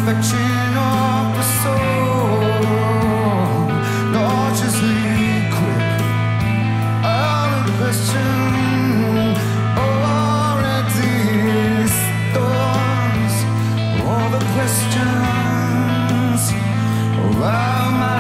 reflection of the soul. Lord, just leave quick. All the questions already thoughts. All the questions about my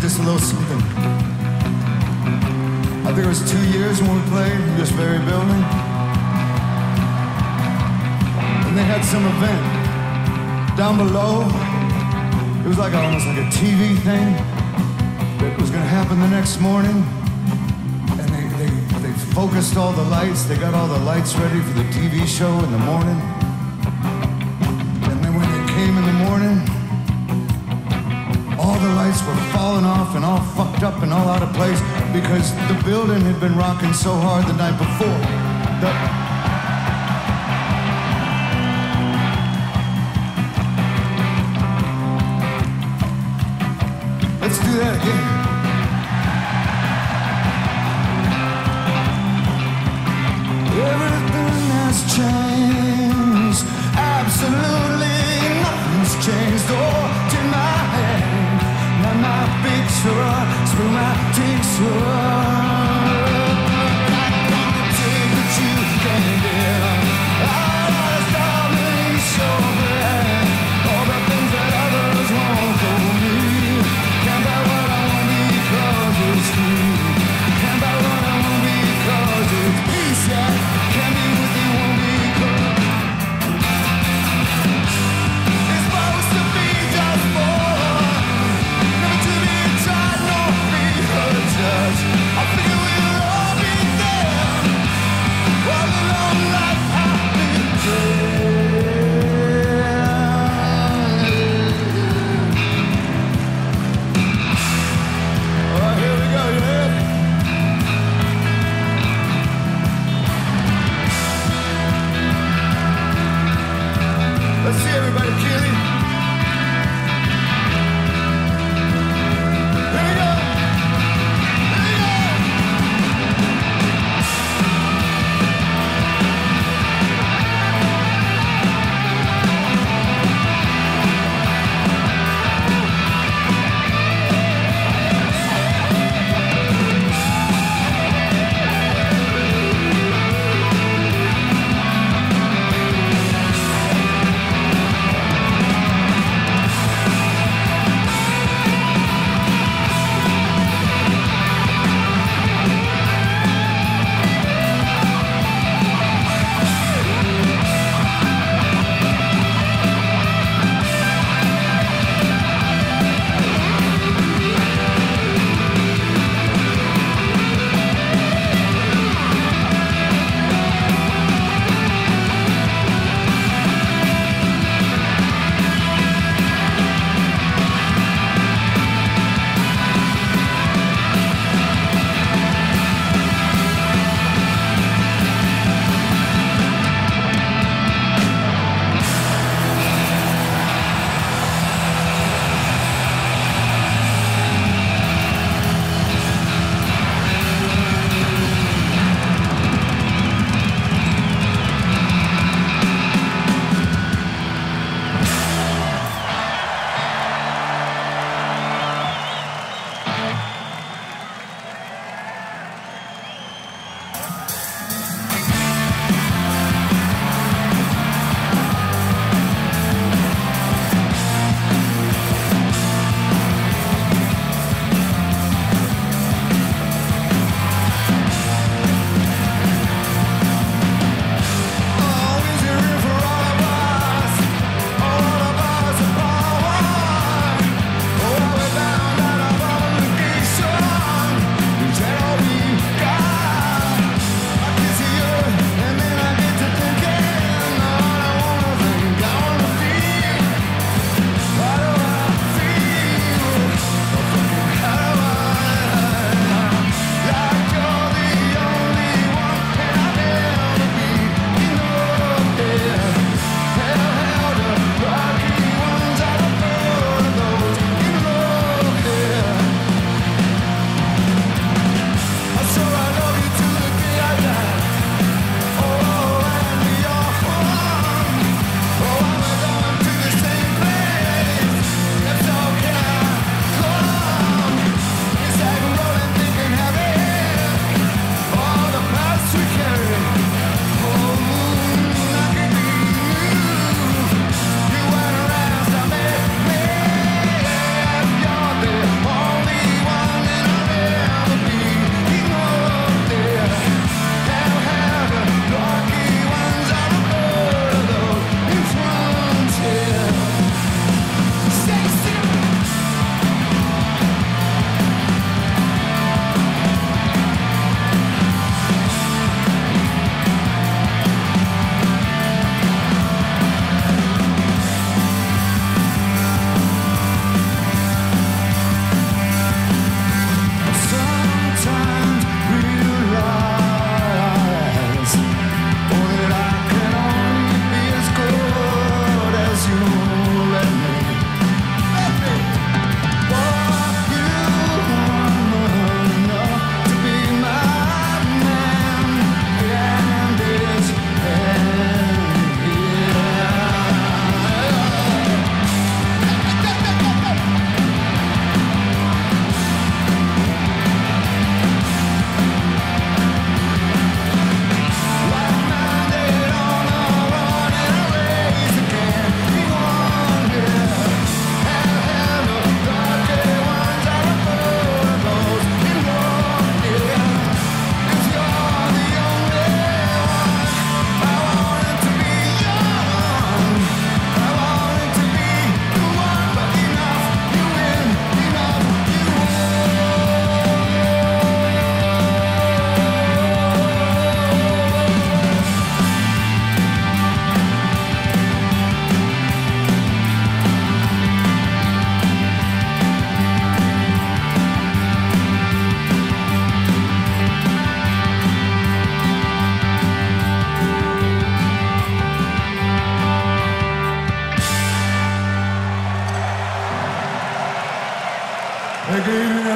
just a little something. I think it was 2 years when we played in this very building. And they had some event down below. It was like almost like a TV thing that was gonna happen the next morning. And they focused all the lights. They got all the lights ready for the TV show in the morning. And then when they came in the morning, all the lights were falling off and all fucked up and all out of place because the building had been rocking so hard the night before. Let's do that again. Everything has changed. Absolutely nothing's changed. Oh, in my hand, not my picture, through my tincture. I can't take what you can give. All the domination, all the things that others want for me. Can't buy what I want because it's free. Can't buy what I want because it's peace. Yeah, can't be with you won't because it's supposed to be just for never to be tried, nor be judged.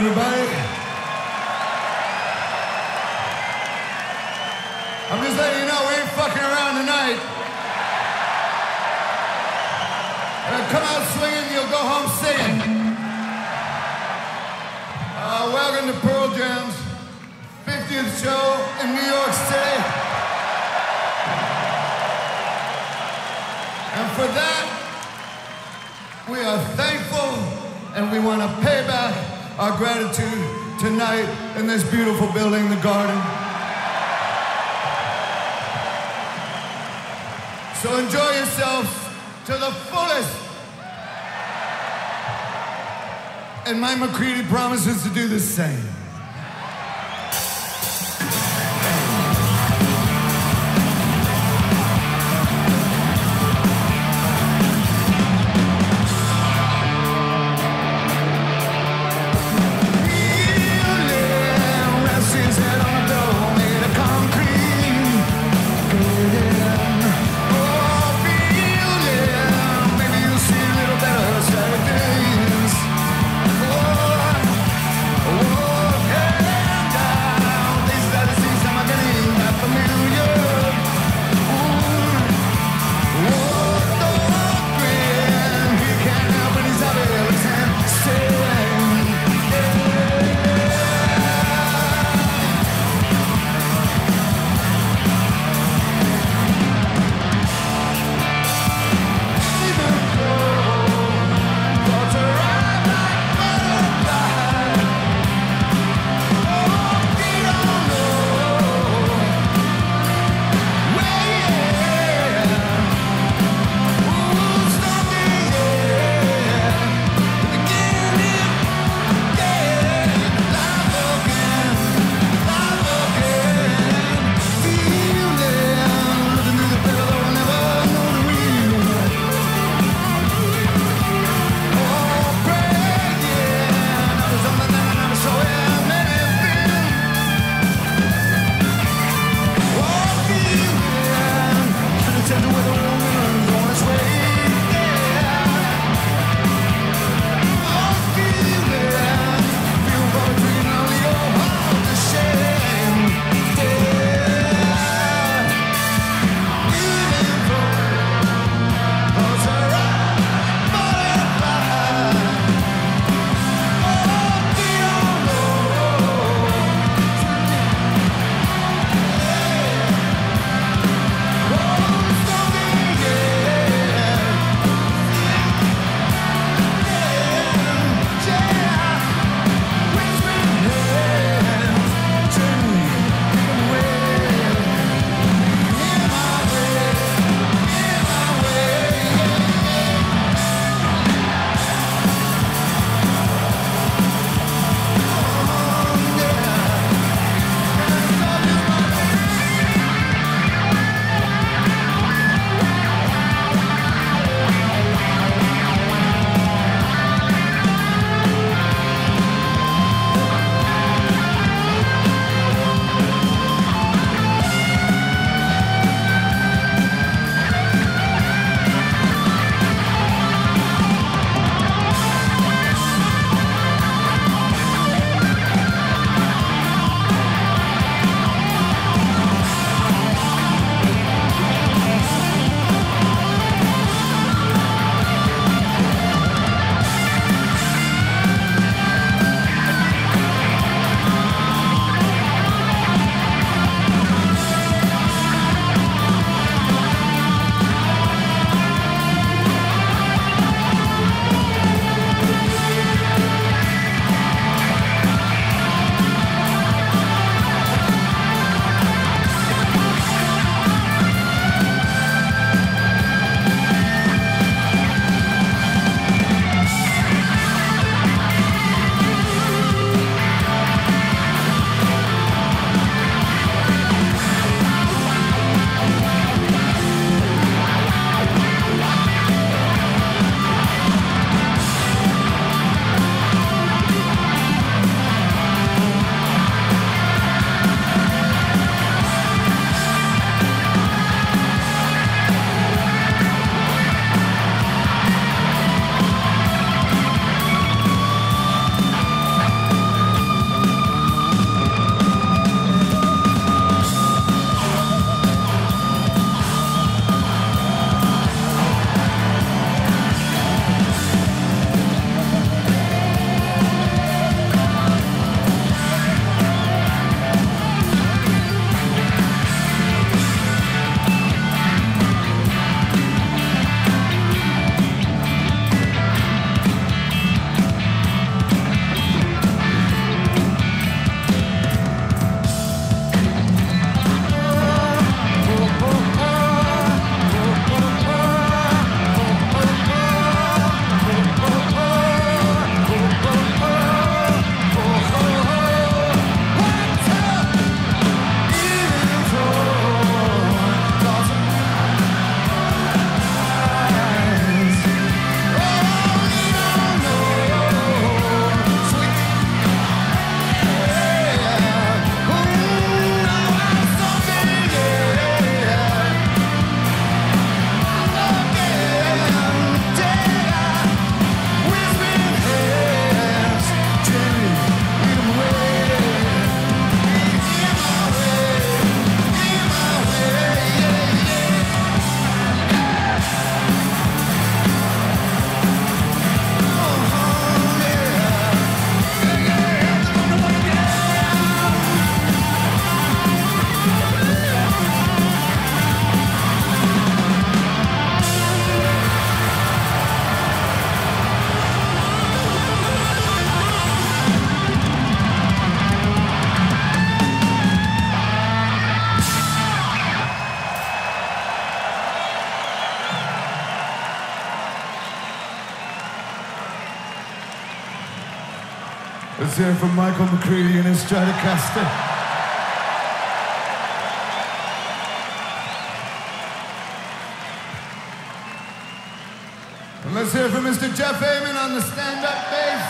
everybody. I'm just letting you know we ain't fucking around tonight. Come out swinging, you'll go home singing. Welcome to Pearl Jam's 50th show in New York City. And for that, we are thankful and we want to pay back our gratitude tonight in this beautiful building, the Garden. So enjoy yourselves to the fullest. And Mike McCready promises to do the same. Oh, Let's hear it from Michael McCready and his Stratocaster. And let's hear it from Mr. Jeff Amon on the stand-up bass.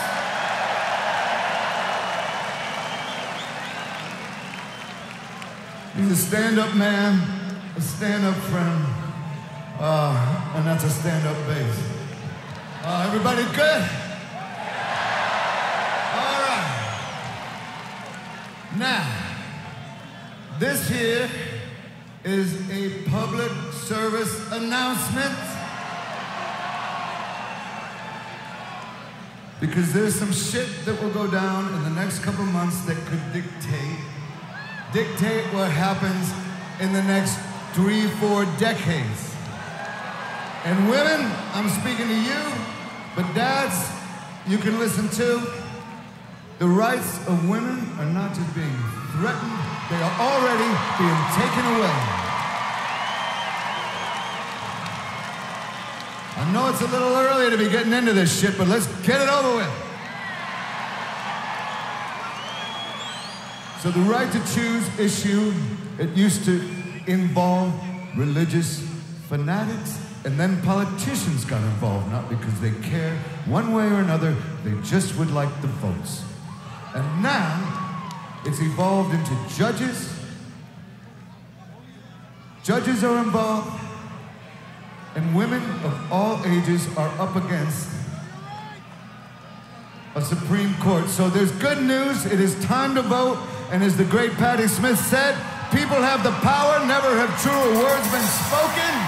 He's a stand-up man, a stand-up friend, and that's a stand-up bass. Everybody good? All right. Now, this here is a public service announcement because there's some shit that will go down in the next couple months that could dictate what happens in the next 3-4 decades. And women, I'm speaking to you, but dads, you can listen too. The rights of women are not just being threatened, they are already being taken away. I know it's a little early to be getting into this shit, but let's get it over with. So the right to choose issue, it used to involve religious fanatics, and then politicians got involved, not because they care one way or another, they just would like the votes. And now, it's evolved into judges. Judges are involved, and women of all ages are up against a Supreme Court. So there's good news, it is time to vote, and as the great Patti Smith said, people have the power, never have truer words been spoken.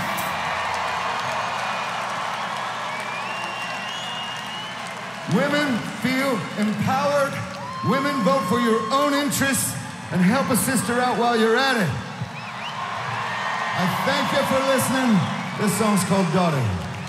Women feel empowered. Women, vote for your own interests and help a sister out while you're at it. I thank you for listening. This song's called Daughter.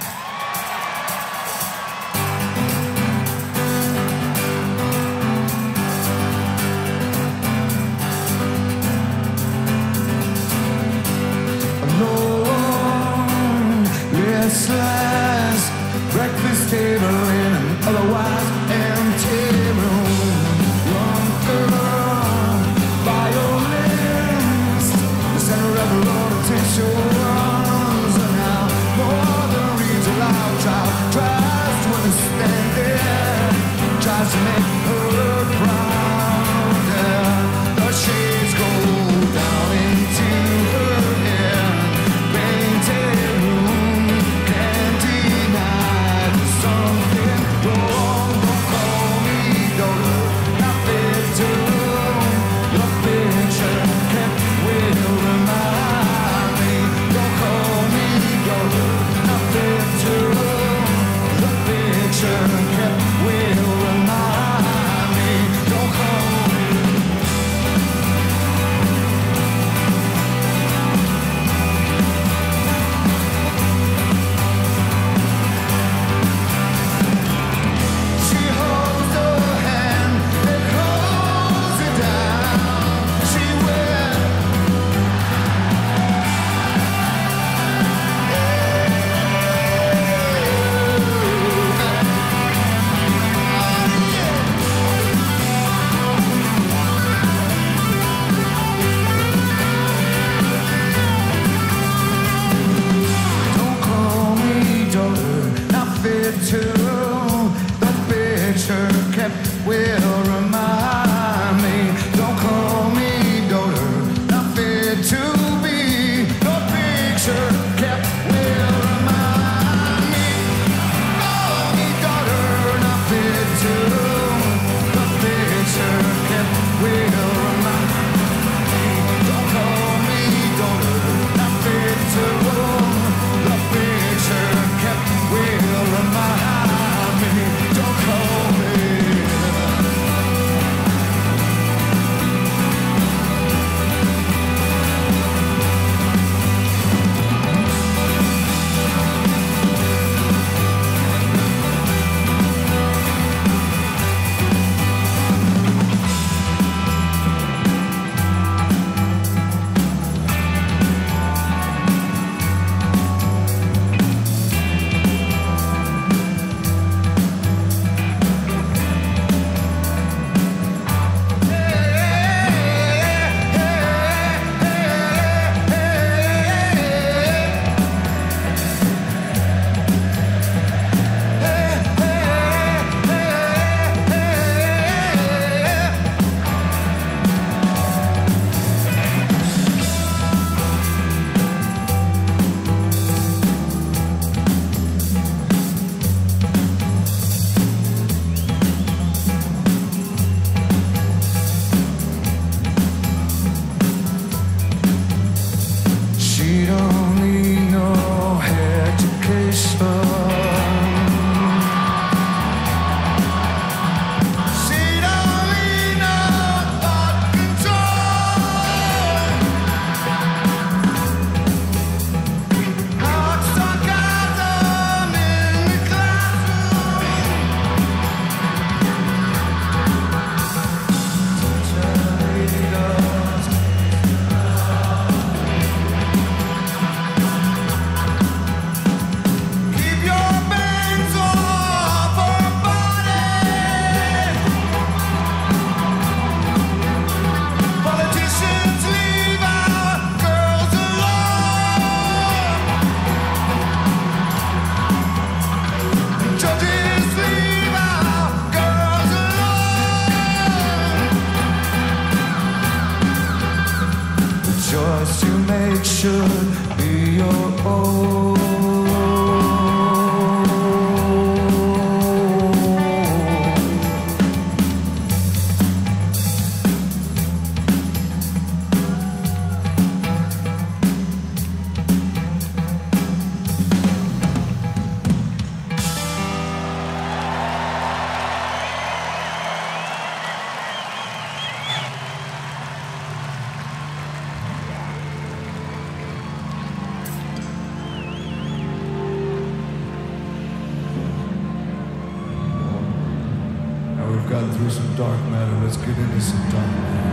Alone, restless, breakfast table in an otherwise empty room. Young girl, violinist, the center of her own attention. And now more than reads aloud, child tries to understand it, tries to make her proud. Yeah. The shades go down into her hair, painted room, can't fate should be your own. We've gotten through some dark matter. Let's get into some dark matter.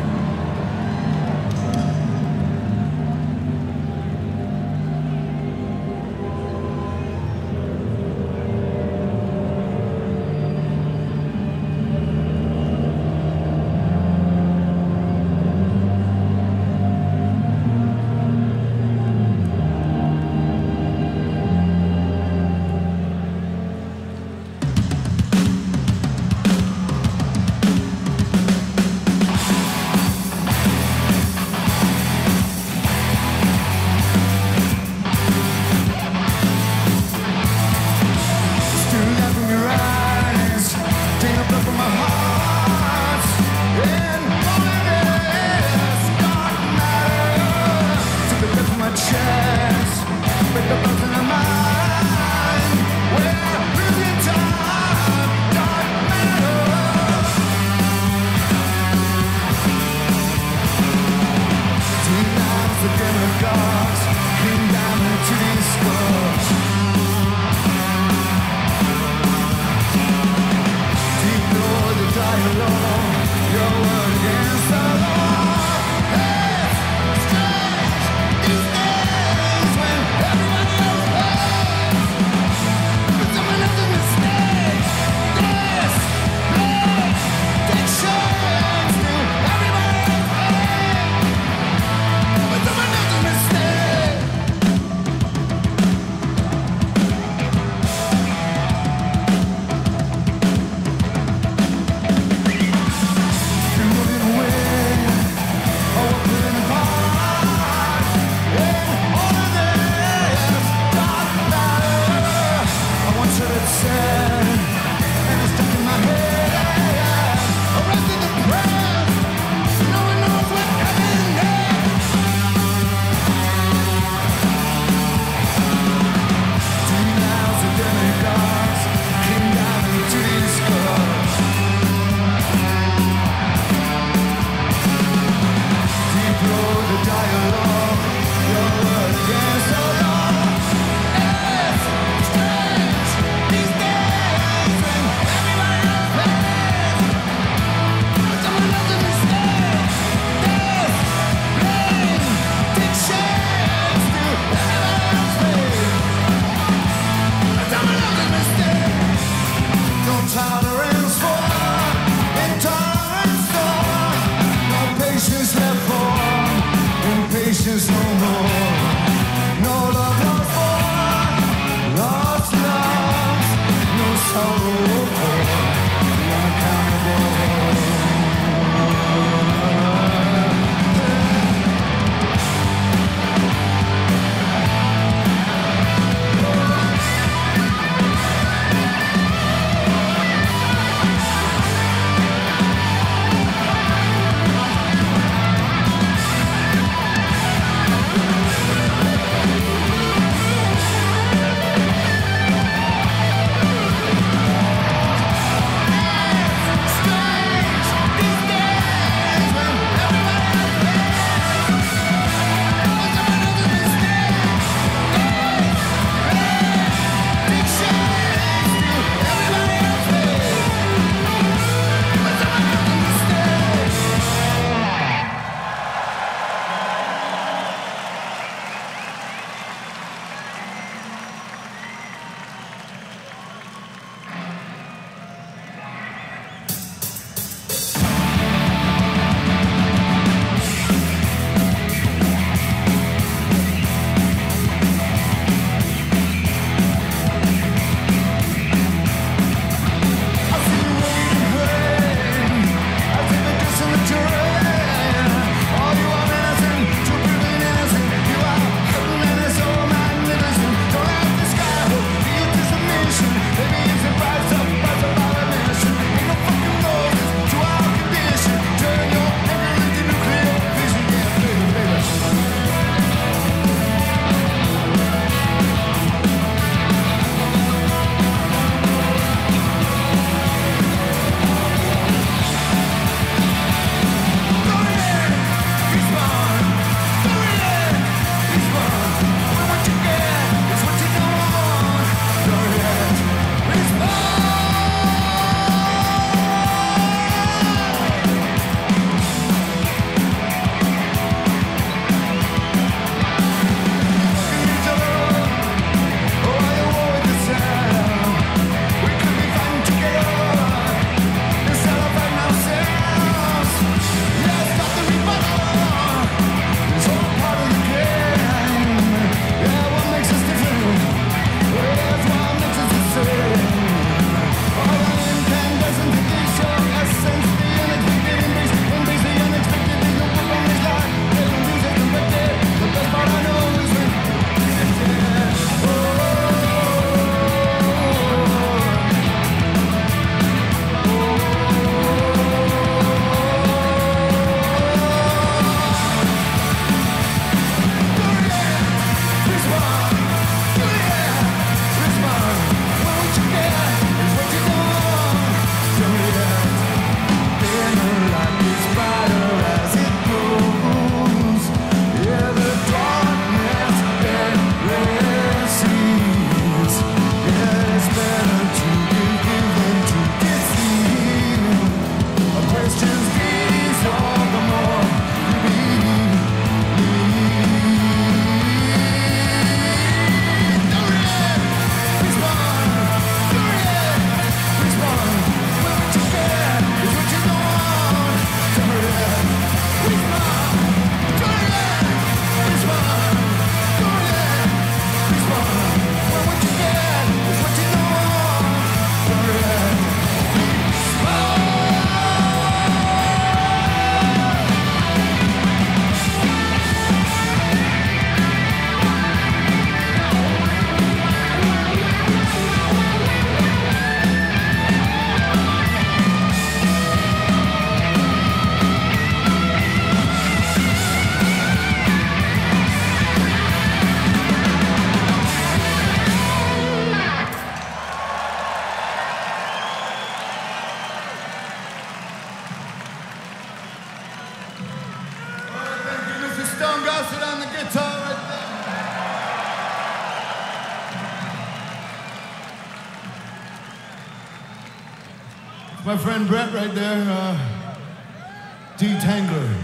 my friend Brett right there, Detangler.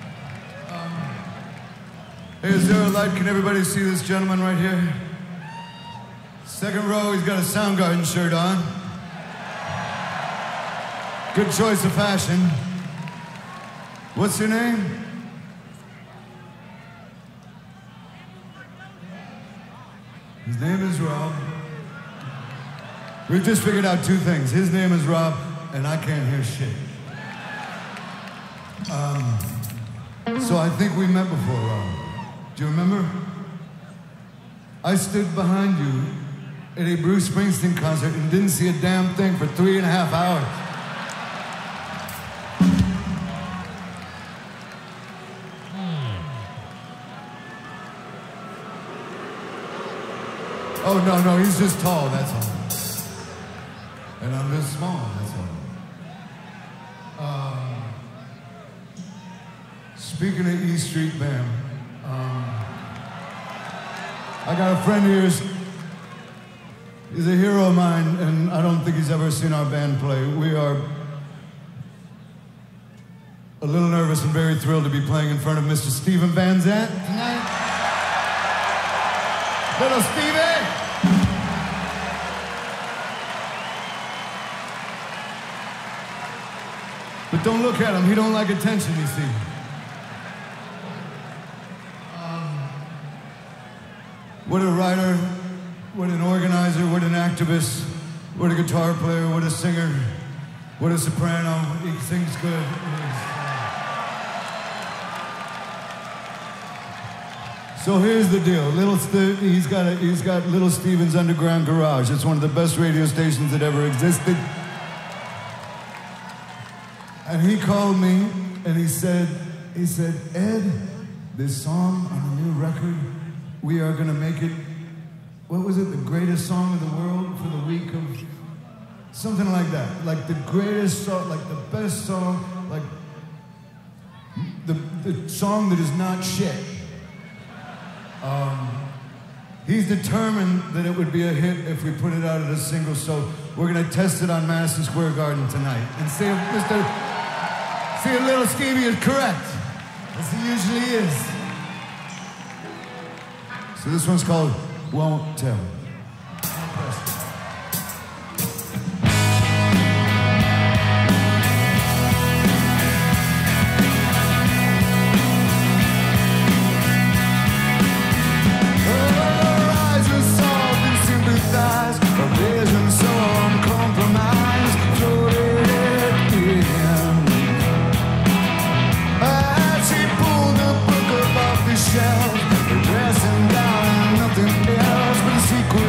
Hey, is there a light? Can everybody see this gentleman right here? Second row, he's got a Soundgarden shirt on. Good choice of fashion. What's your name? His name is Rob. We've just figured out two things. His name is Rob, and I can't hear shit. So I think we met before, Rob. Do you remember? I stood behind you at a Bruce Springsteen concert and didn't see a damn thing for 3.5 hours. Oh, no, he's just tall, that's all. And I'm just small, that's all. Speaking of E Street Band, I got a friend here, he's a hero of mine, and I don't think he's ever seen our band play. We are a little nervous and very thrilled to be playing in front of Mr. Steven Van Zandt tonight. Little Stevie! But don't look at him, he don't like attention, you see. What a writer, what an organizer, what an activist, what a guitar player, what a singer, what a soprano. He sings good. So here's the deal. He's got Little Steven's Underground Garage. It's one of the best radio stations that ever existed. And he called me and he said, Ed, this song on the new record, we are gonna make it, what was it, the greatest song of the world for the week of, something like that. Like the greatest song, like the best song, like the song that is not shit. He's determined that it would be a hit if we put it out as a single, so we're gonna test it on Madison Square Garden tonight and see if Little Stevie is correct, as he usually is. So this one's called Won't Tell. Secret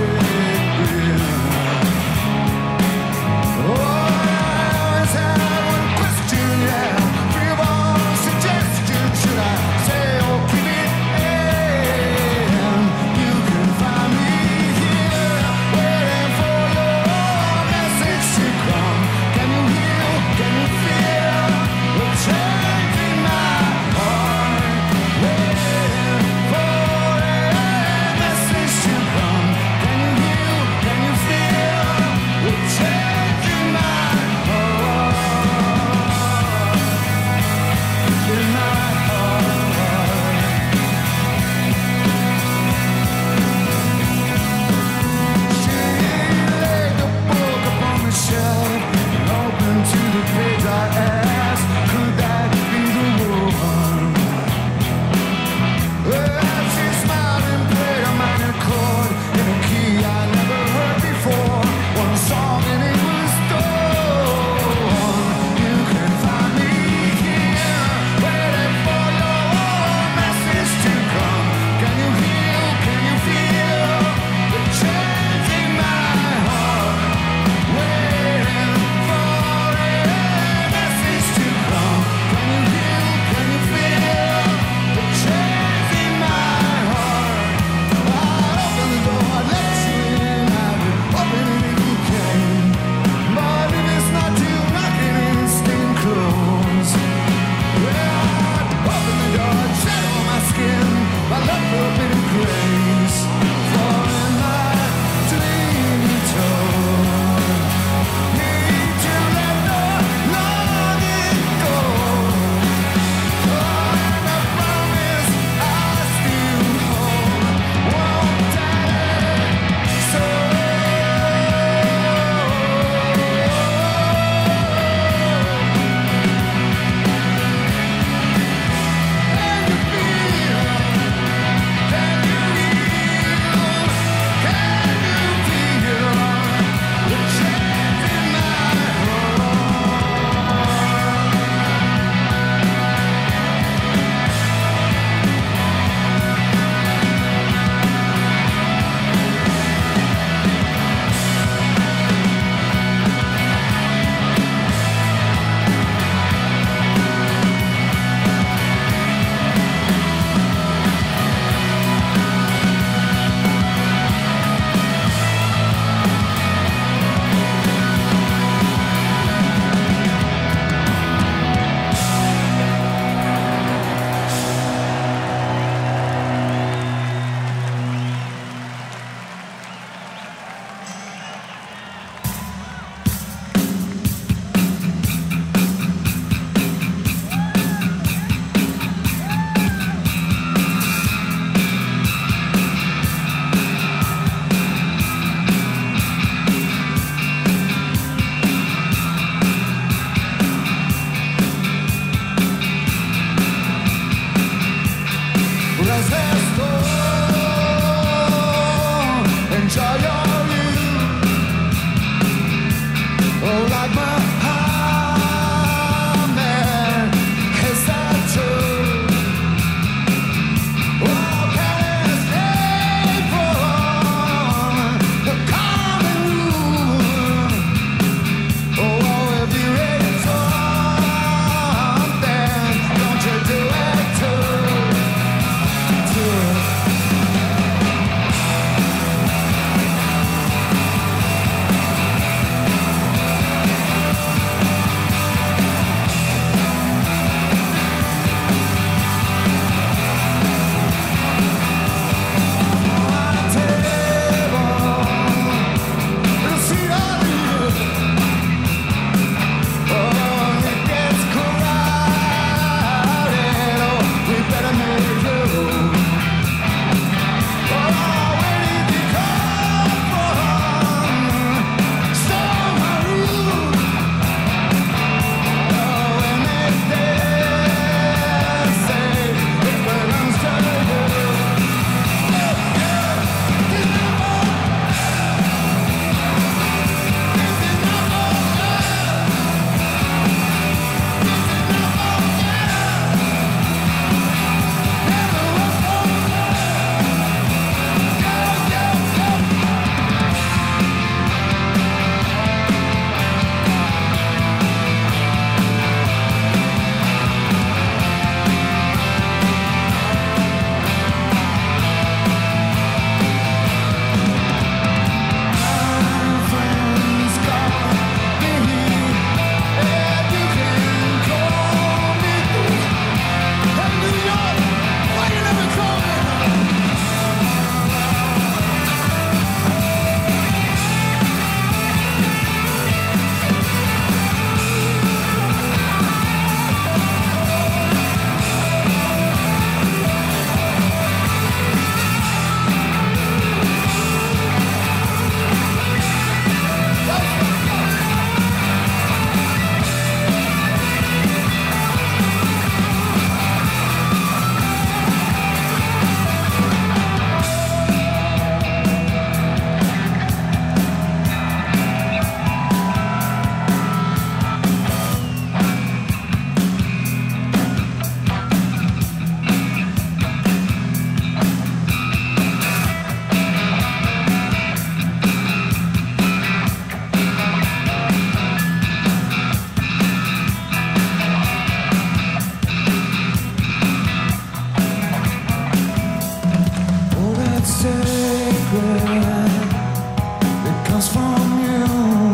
secret that comes from you.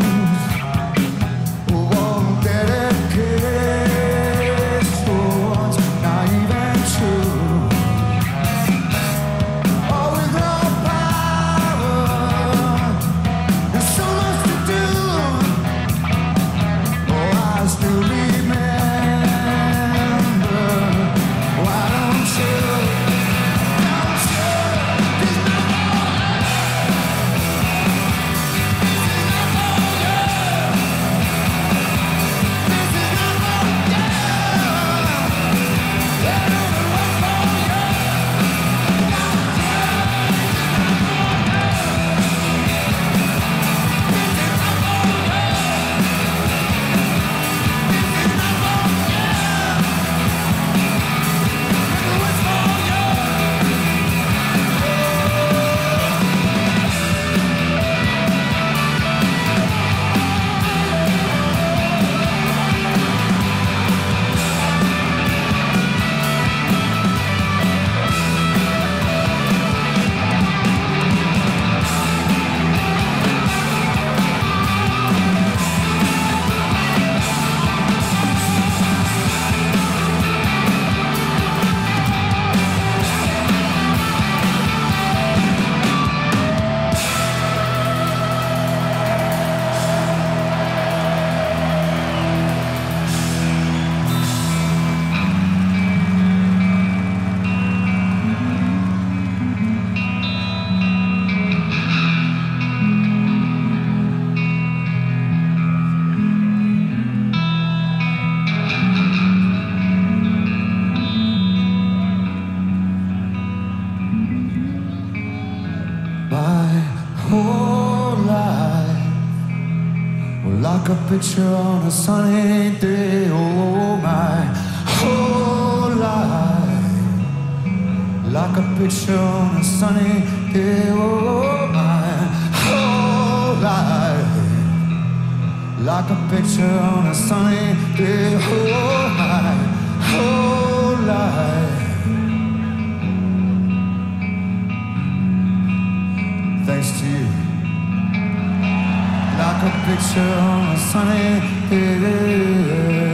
Won't dedicate towards not even true. Oh, with no power, there's so much to do. Oh, I still remember. Why don't you? My whole life, like a picture on a sunny day. Oh, my whole life, like a picture on a sunny day. Oh, my whole life, like a picture on a sunny day. Oh, my whole life. Thanks to you, like a picture on a sunny day.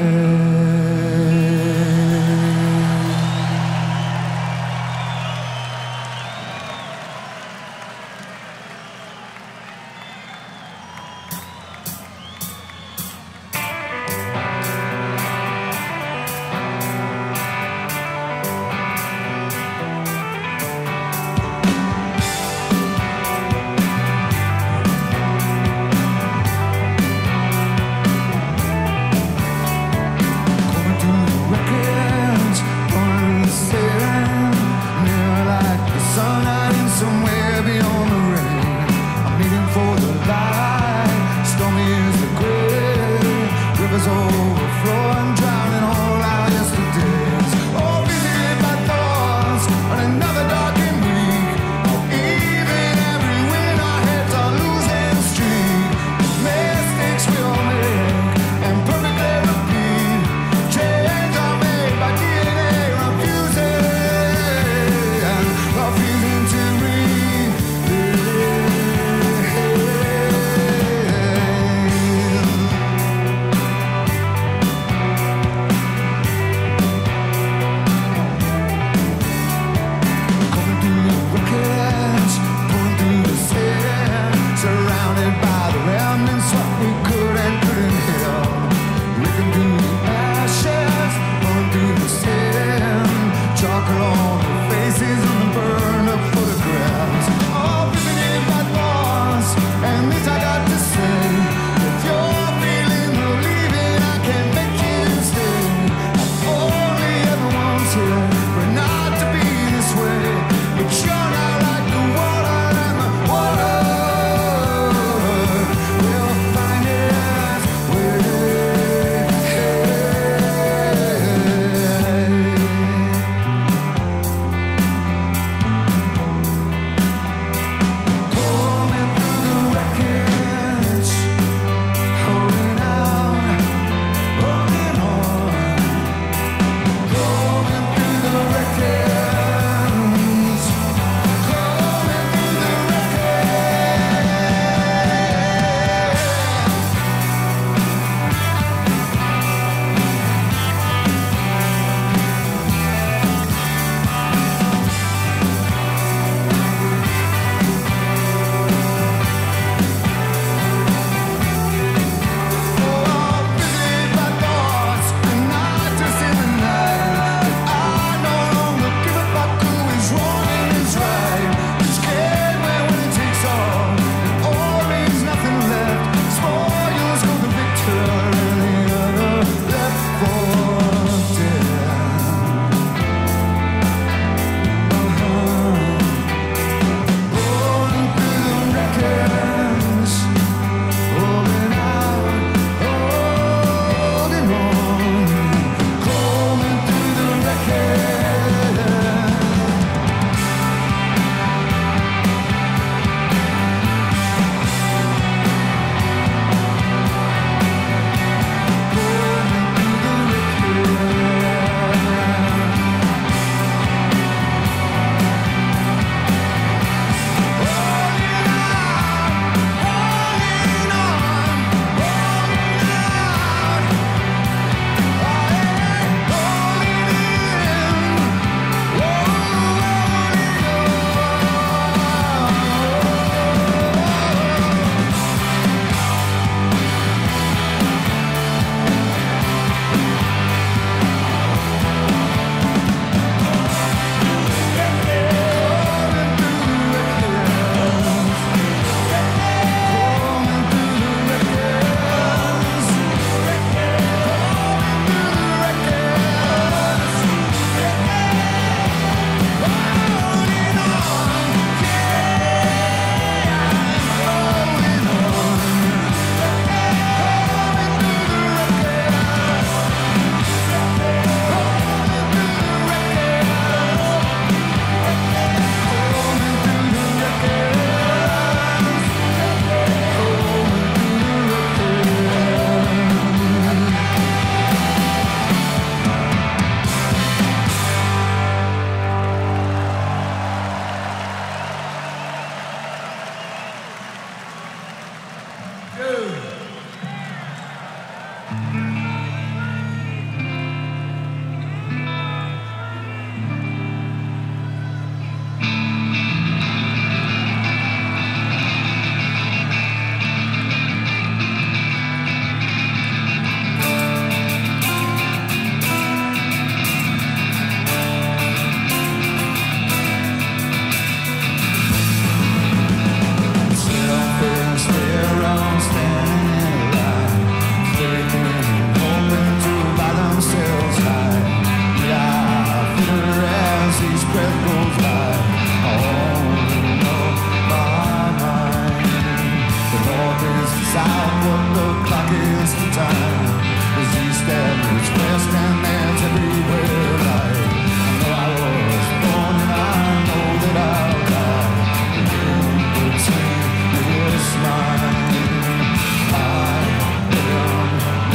east and there's west and there's everywhere light. I know I was born and I know that I'll die in between this line. I am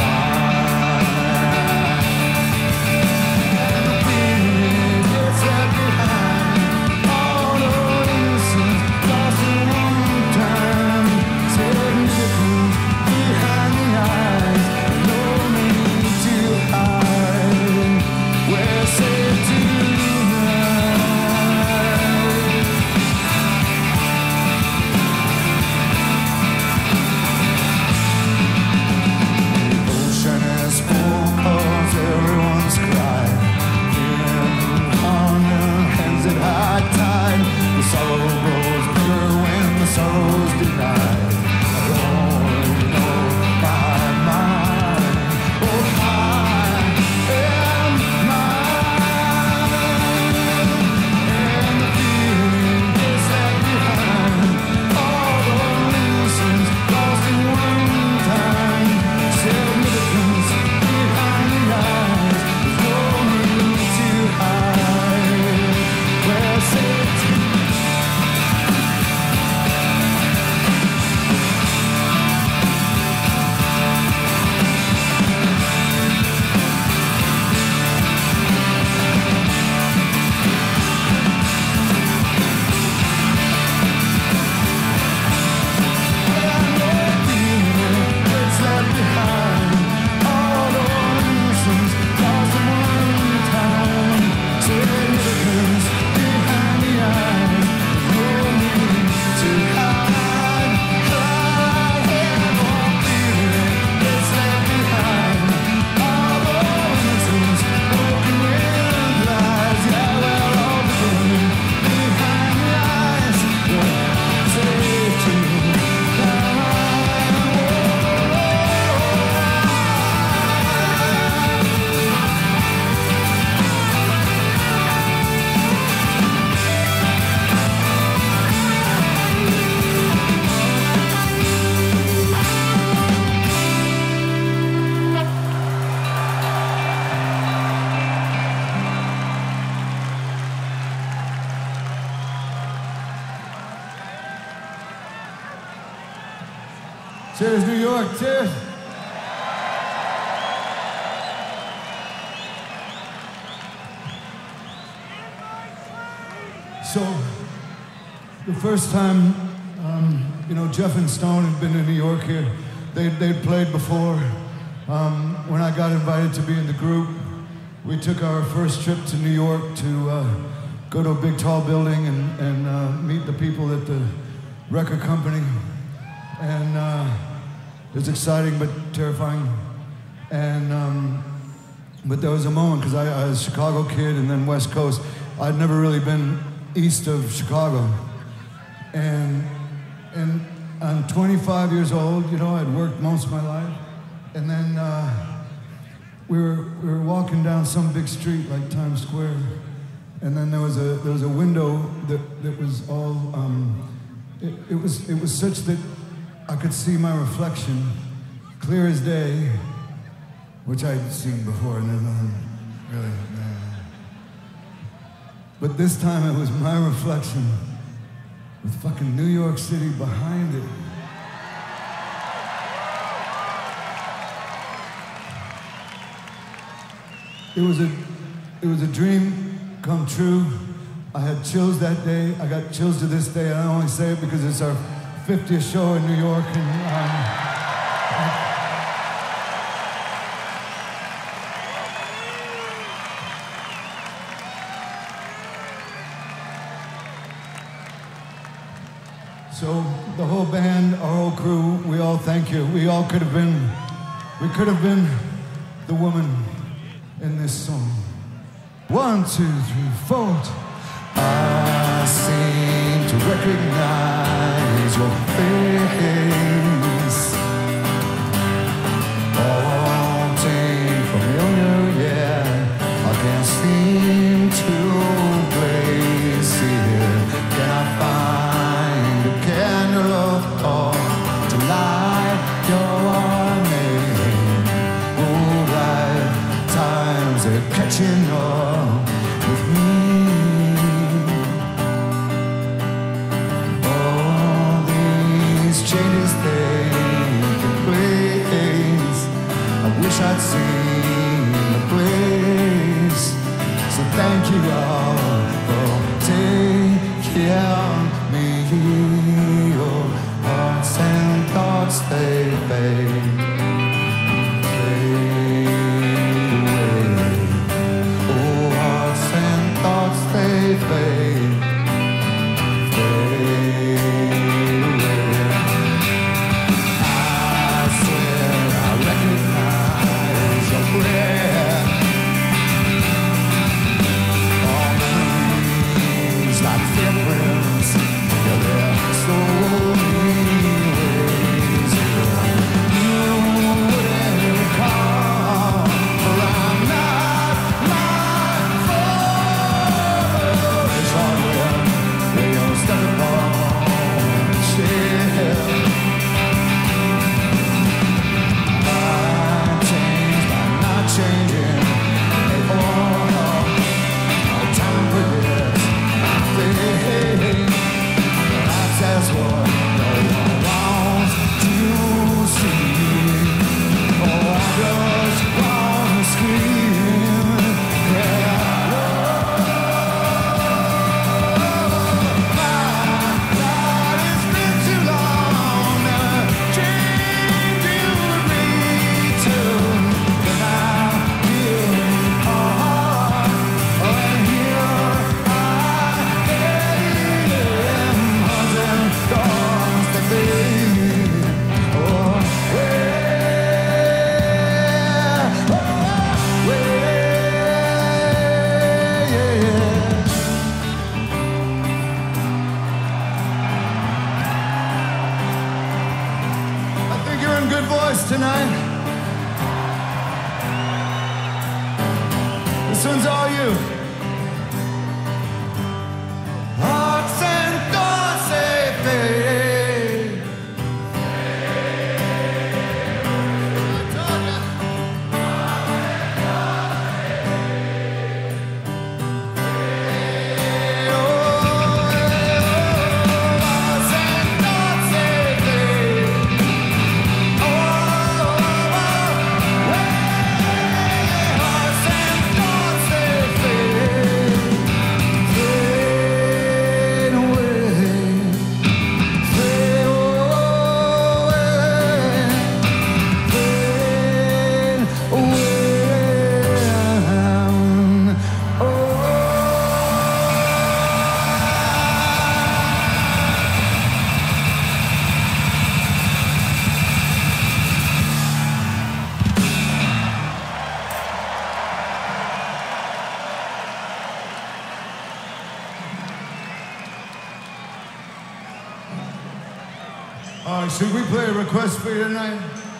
mine. And the feeling gets left behind. All the innocence lost in one time. Significance behind the eyes. No need to hide. We're safe tonight. The ocean is full 'cause everyone's crying. On their hands at high tide. The sorrow grows bigger when the sorrow's denied. I don't know my mind. Oh, I am mine. And the feeling gets left behind. All the innocence lost in one time. Significance behind the eyes. There's no need to hide. We're safe Cheers, New York, cheers. So, the first time, Jeff and Stone had been in New York here. They'd played before. When I got invited to be in the group, we took our first trip to New York to go to a big tall building and meet the people at the record company. And it was exciting but terrifying. And but there was a moment, because I was a Chicago kid and then West Coast. I'd never really been east of Chicago. And I'm 25 years old, I'd worked most of my life. And then we were walking down some big street like Times Square. And then there was a window that was all, it was such that I could see my reflection clear as day, which I'd seen before, and there's nothing really. But this time it was my reflection with fucking New York City behind it. It was a dream come true. I had chills that day. I got chills to this day. I only say it because it's our 50th show in New York, and so the whole band, our whole crew, we all thank you. We could have been the woman in this song. 1, 2, 3, 4. I seem to recognize your face. Haunting, familiar, yeah. I can't seem to place it. Can I find a candle of thought to light your name? Oh, right. He's changed his thinking place. I wish I'd seen the place. So thank you all for taking me. Your hearts and thoughts, they fade. Tonight, this one's all you. Hearts and thoughts, they fade. Should we play a request for you tonight?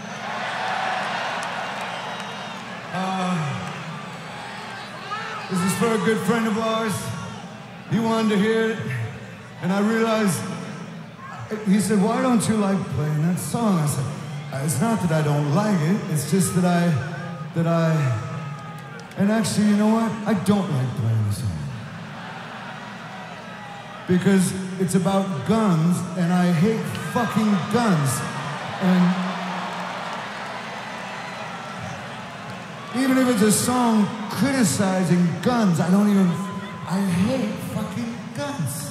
This is for a good friend of ours. He wanted to hear it, and I realized, he said, why don't you like playing that song? I said, it's not that I don't like it, it's just that I, and actually, you know what? I don't like playing the song. Because it's about guns, and I hate fucking guns. And even if it's a song criticizing guns, I hate fucking guns.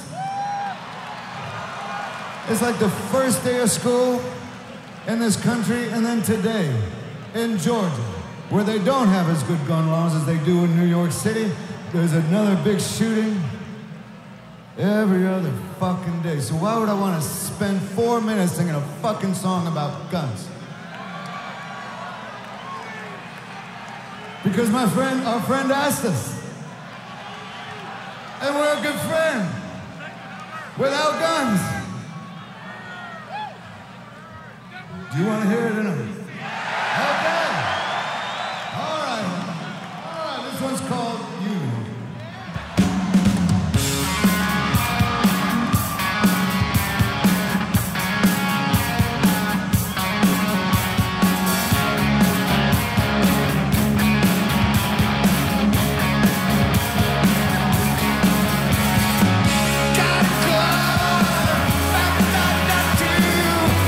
It's like the first day of school in this country, and then today in Georgia, where they don't have as good gun laws as they do in New York City. There's another big shooting every other fucking day. So why would I want to spend 4 minutes singing a fucking song about guns? Because our friend asked us. And we're a good friend. Without guns. Do you want to hear it or not? Okay. All right. This one's called You. Got a club,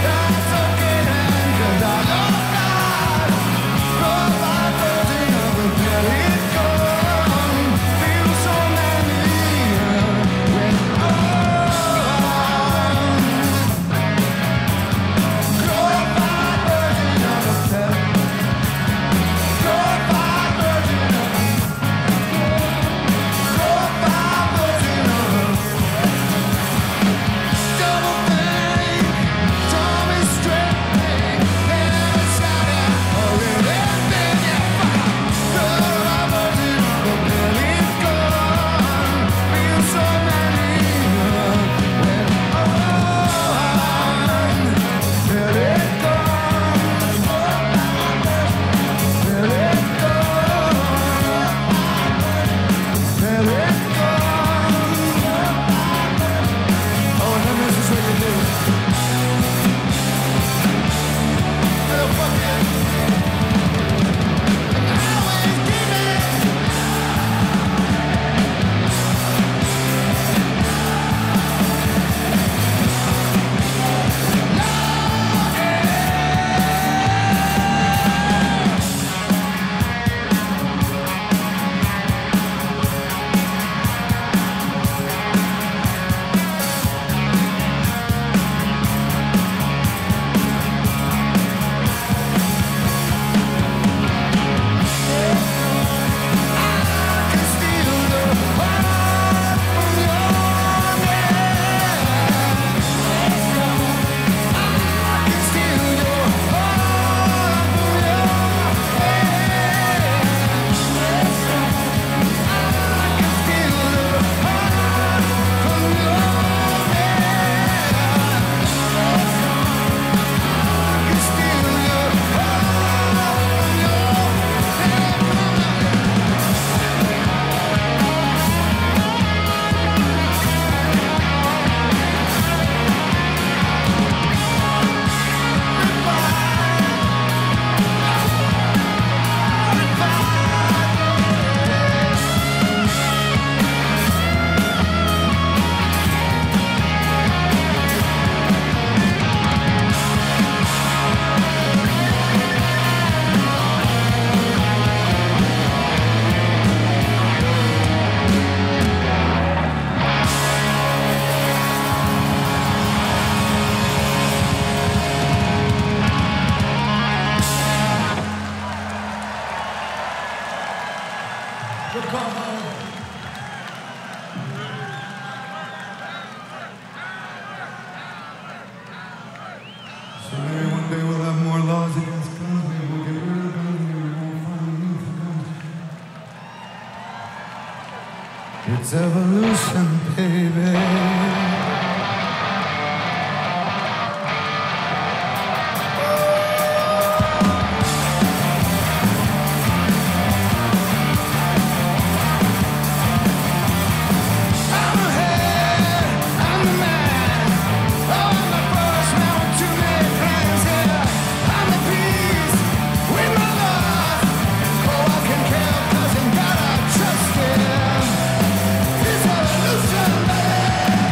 So maybe one day we'll have more laws against guns. Maybe we'll get rid of guns. Maybe we won't find the need for guns. It's evolution, baby. Trust him. It's evolution, baby.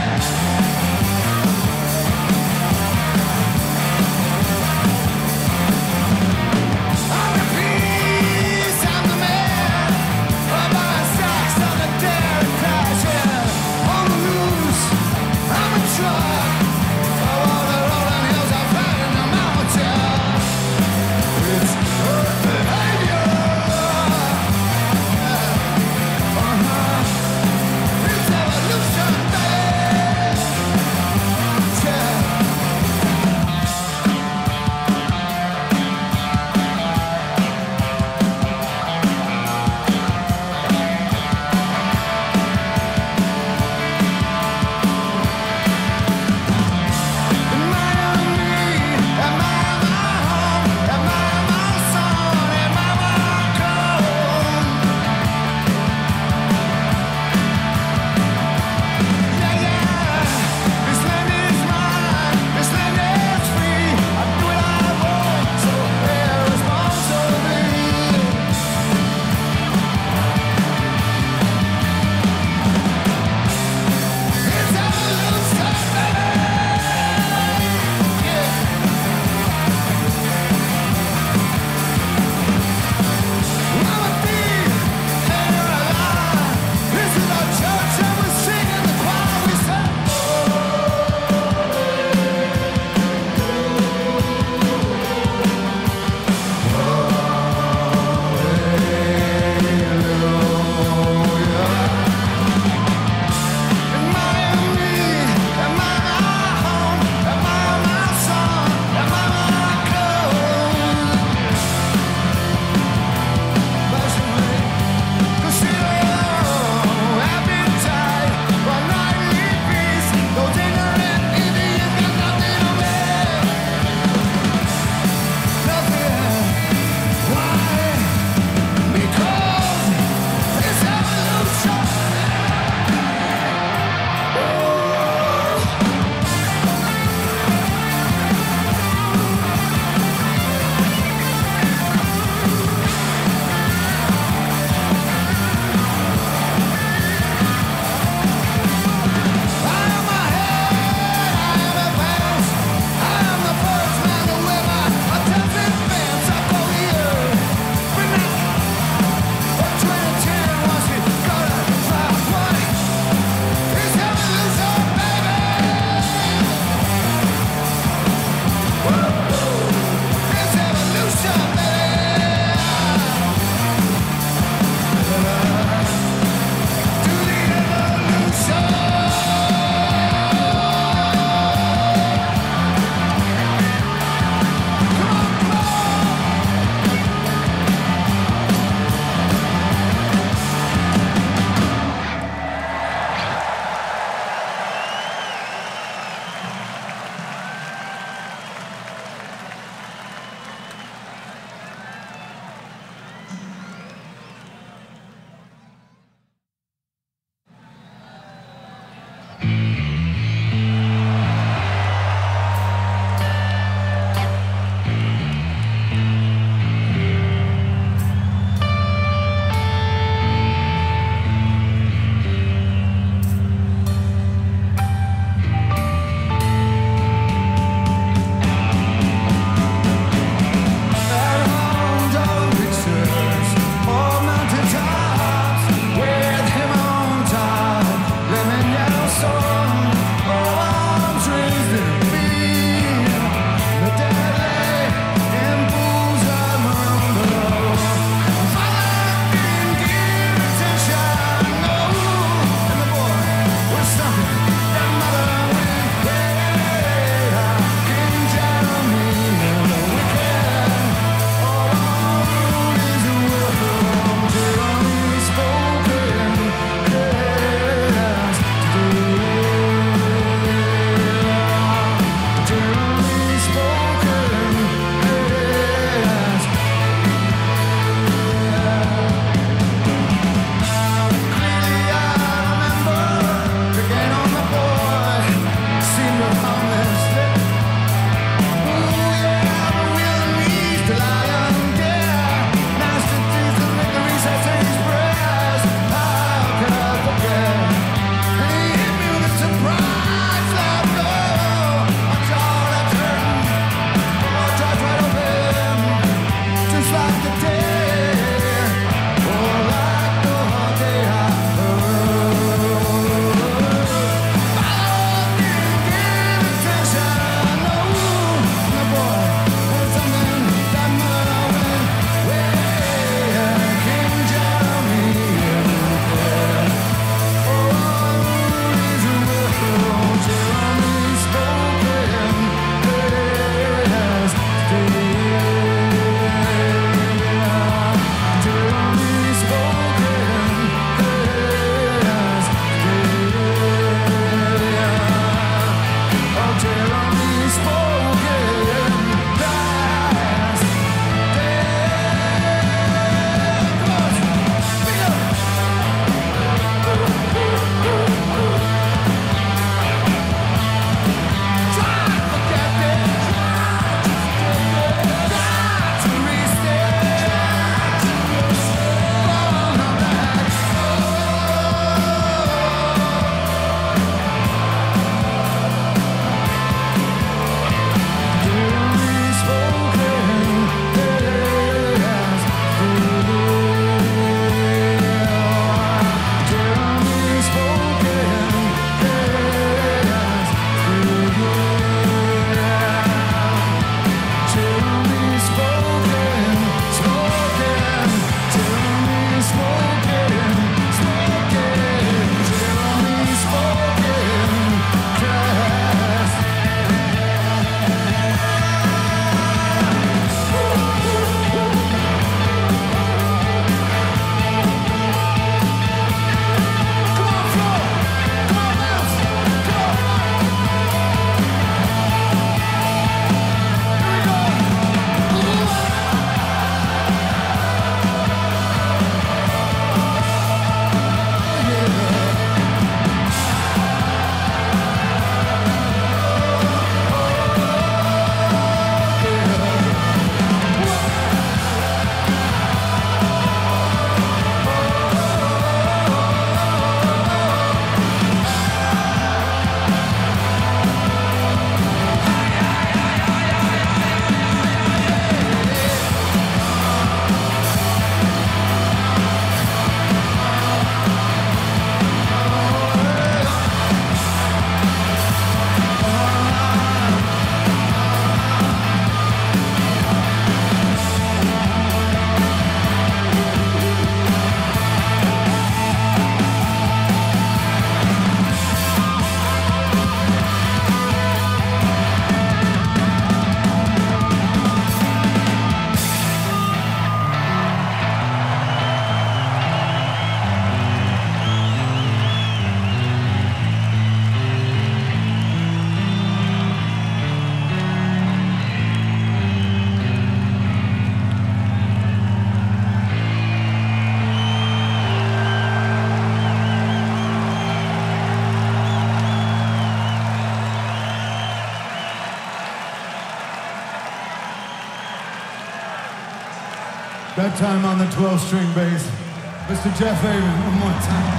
That time on the 12-string bass, Mr. Jeff Avon, one more time.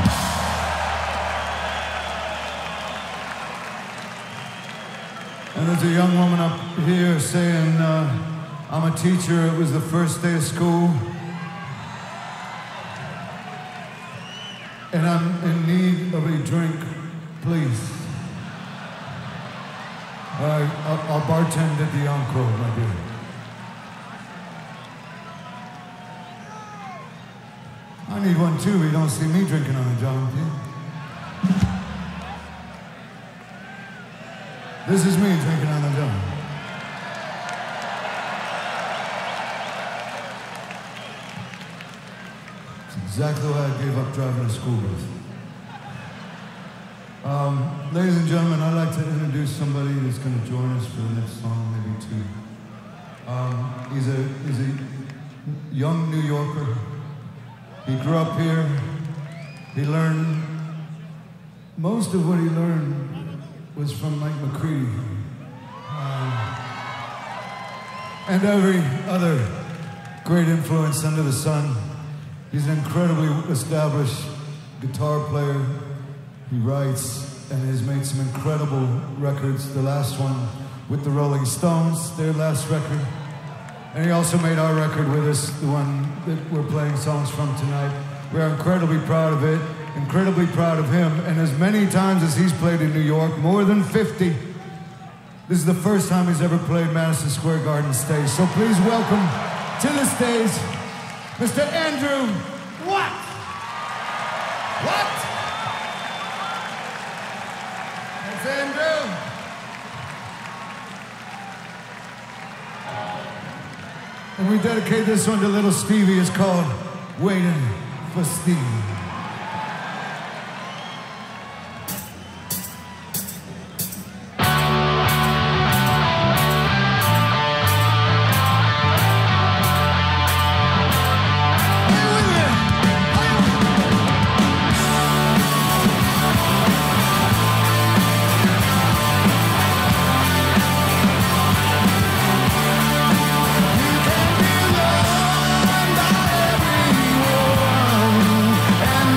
And there's a young woman up here saying, I'm a teacher, it was the first day of school. And I'm in need of a drink, please. All right, I'll bartend at the Encore, my dear. I need one too, you don't see me drinking on the job, do you? This is me drinking on the job. It's exactly why I gave up driving a school bus. Ladies and gentlemen, I'd like to introduce somebody who's going to join us for the next song, maybe two. He's a young New Yorker. He grew up here. He learned, most of what he learned was from Mike McCready. And every other great influence under the sun. He's an incredibly established guitar player. He writes and has made some incredible records. The last one with the Rolling Stones, their last record. And he also made our record with us, the one that we're playing songs from tonight. We are incredibly proud of it, incredibly proud of him. And as many times as he's played in New York, more than 50, this is the first time he's ever played Madison Square Garden stage. So please welcome to the stage, Mr. Andrew Watt. What? That's Andrew. And we dedicate this one to little Stevie. It's called Waiting for Steve. And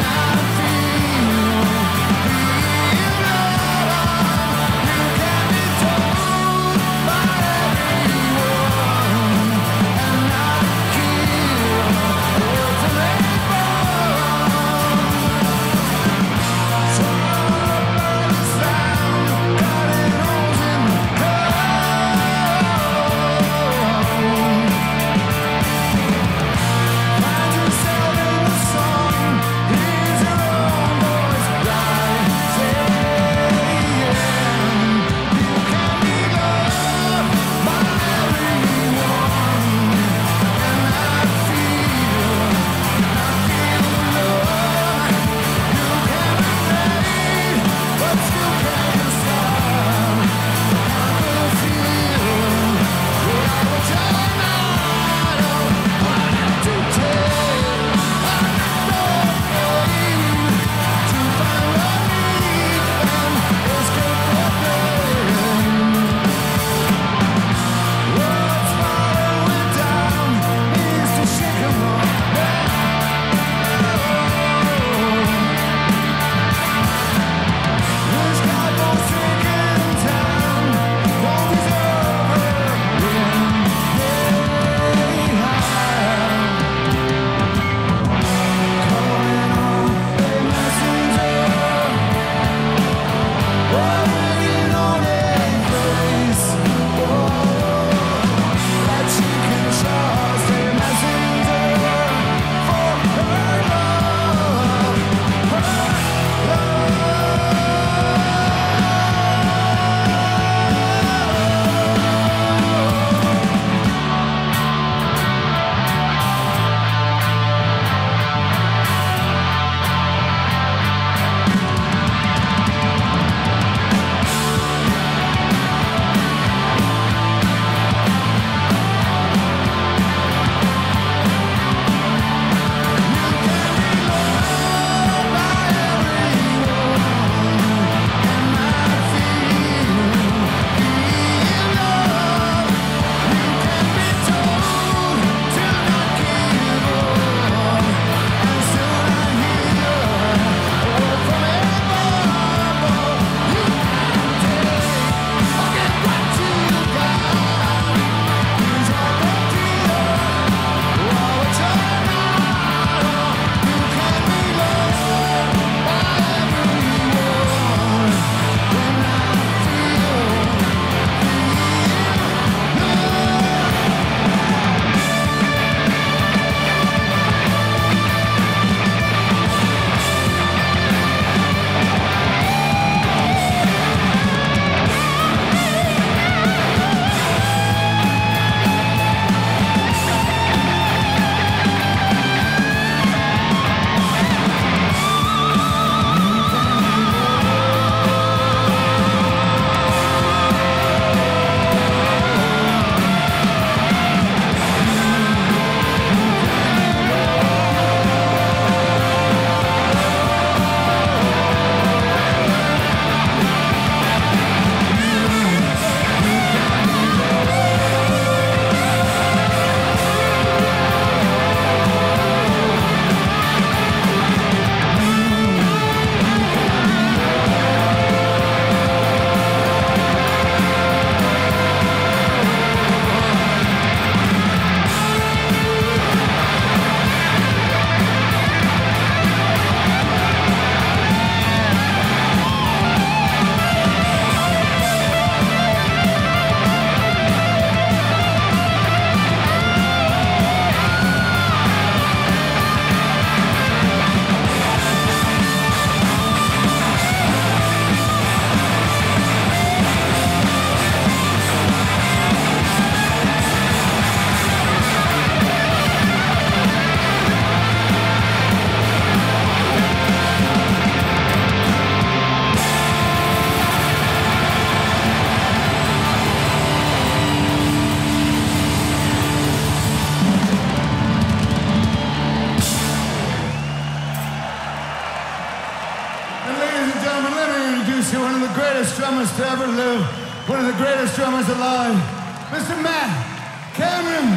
drummers to ever live, one of the greatest drummers alive, Mr. Matt Cameron.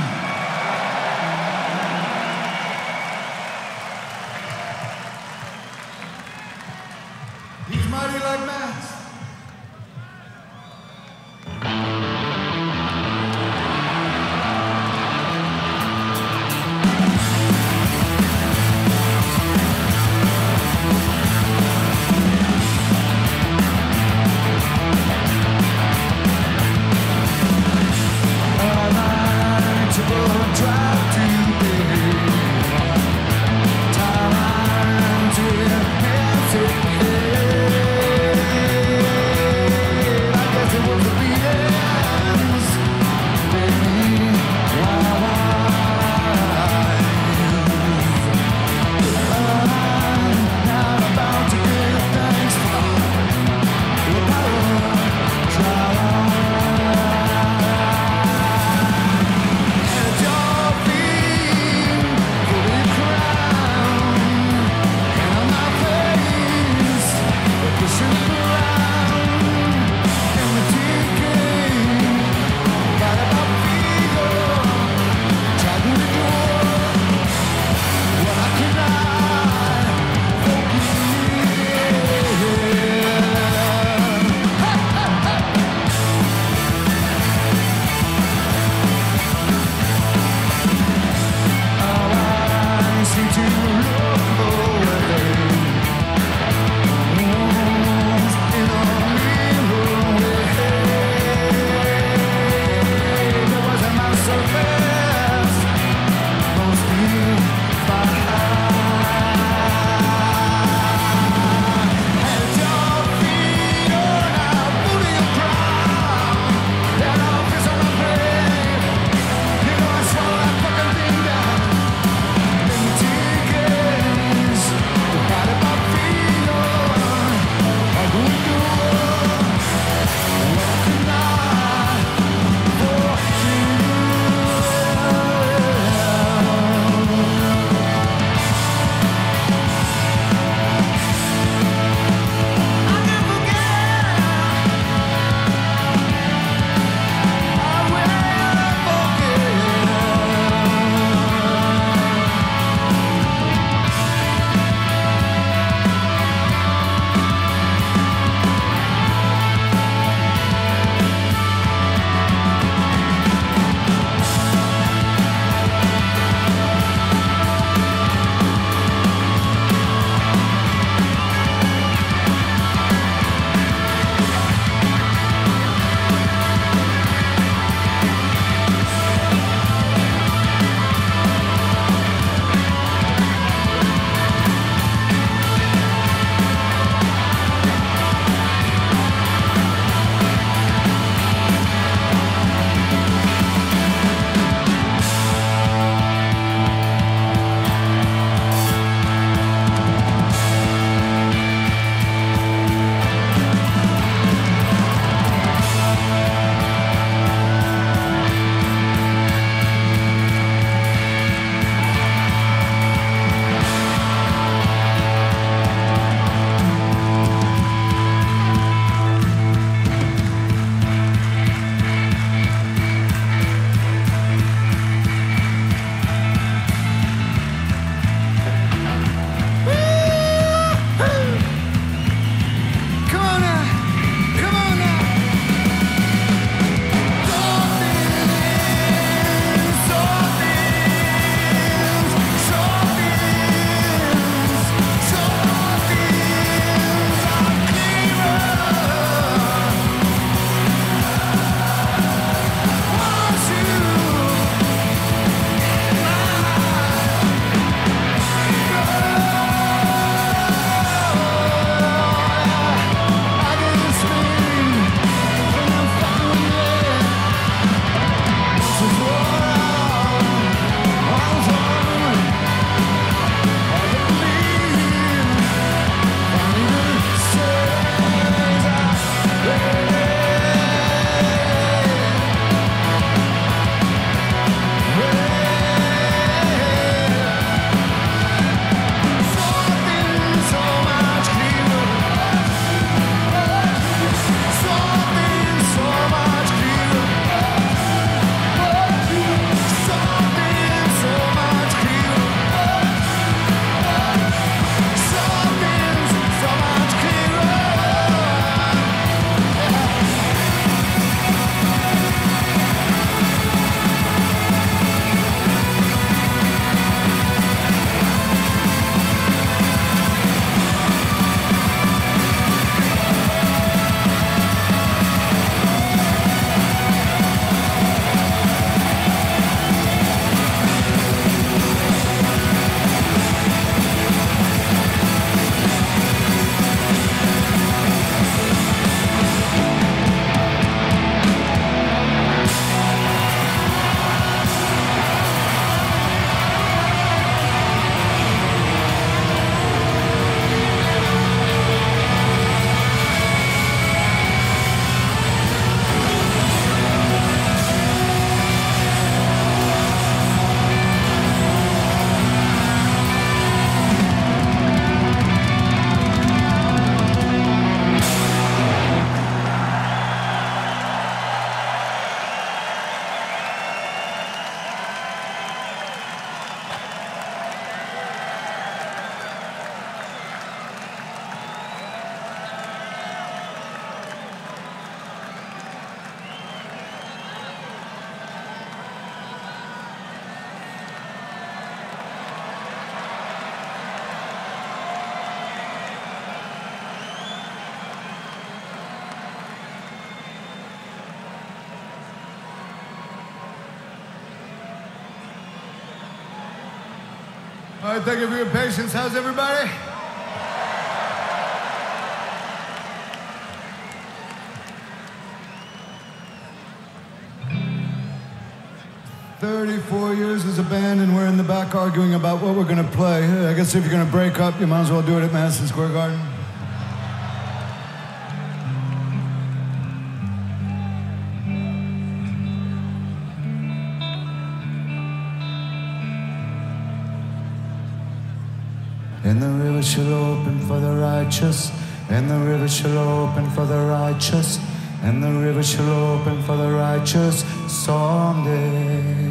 He's mighty like Matt. To All right, thank you for your patience. How's everybody? Years as a band, and we're in the back arguing about what we're going to play. I guess if you're going to break up, you might as well do it at Madison Square Garden. And the river shall open for the righteous, and the river shall open for the righteous, and the river shall open for the righteous someday.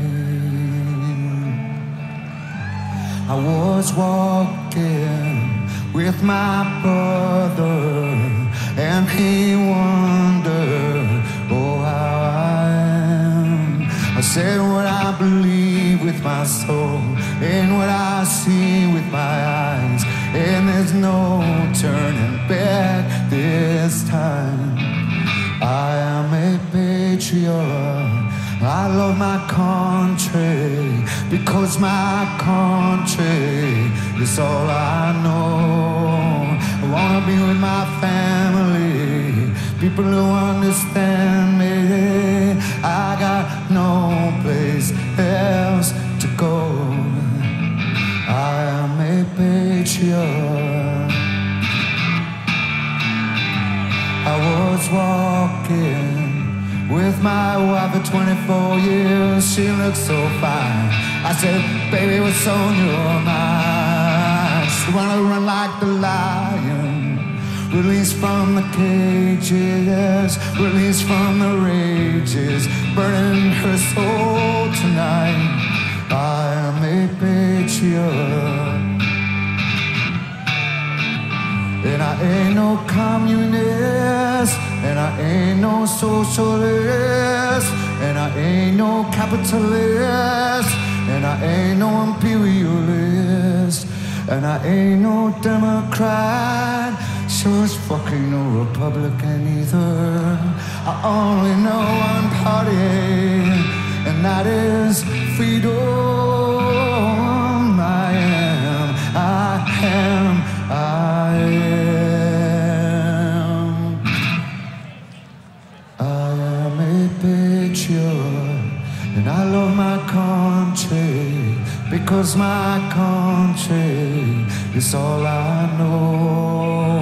I was walking with my brother, and he wondered, oh, how I am. I said what I believe with my soul, and what I see with my eyes, and there's no turning back this time. I am a patriot. I love my country because my country is all I know. I wanna be with my family, people who understand me. I got no place else to go. I am a patriot. I was walking with my wife for 24 years, she looked so fine. I said, baby, what's on your mind? She wanna run like the lion, released from the cages, released from the rages, burning her soul tonight. I am a patriot. And I ain't no communist, and I ain't no socialist, and I ain't no capitalist, and I ain't no imperialist, and I ain't no Democrat, sure as fucking no Republican either. I only know one party, and that is freedom. I am a patriot, and I love my country because my country is all I know.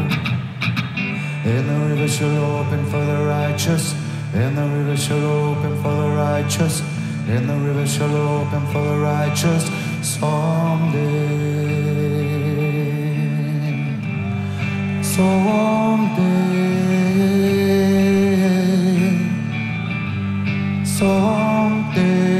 And the river shall open for the righteous, and the river shall open for the righteous, and the river shall open for the righteous someday. Someday, someday,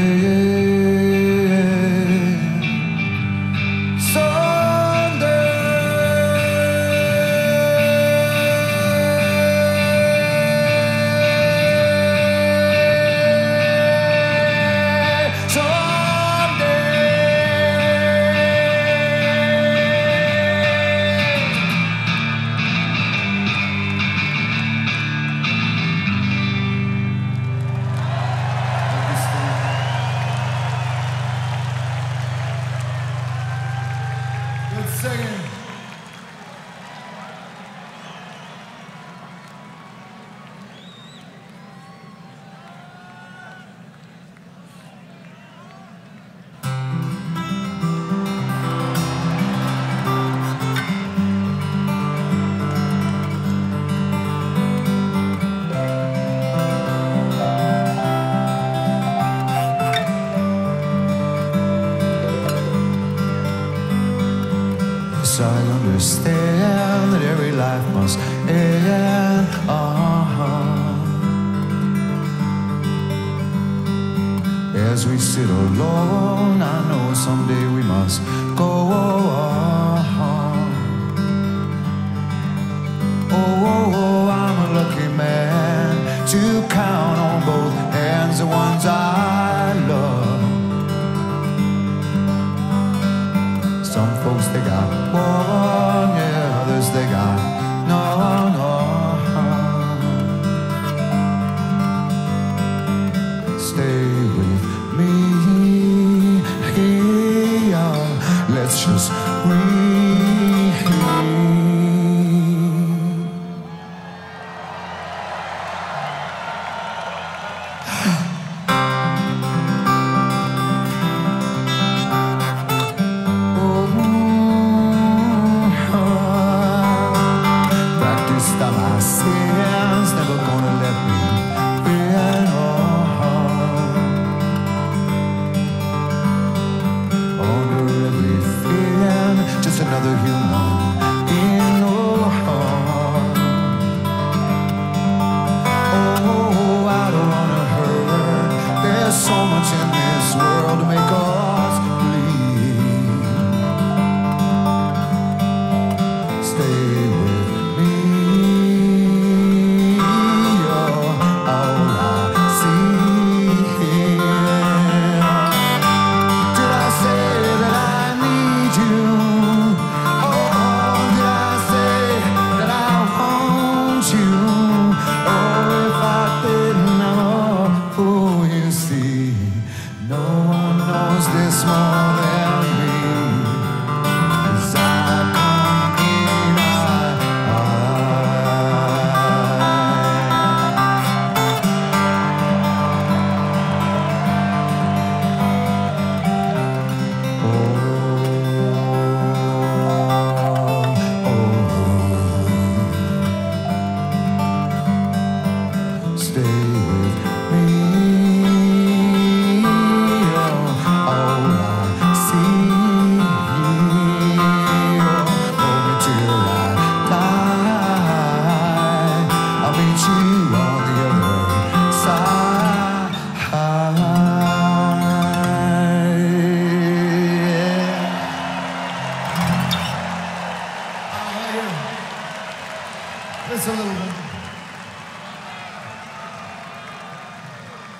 singing. I understand that every life must end. As we sit alone, I know someday we must go on. Oh, I'm a lucky man to count on both hands the ones I love. Some folks, they got one, yeah, others they got none. Stay with me,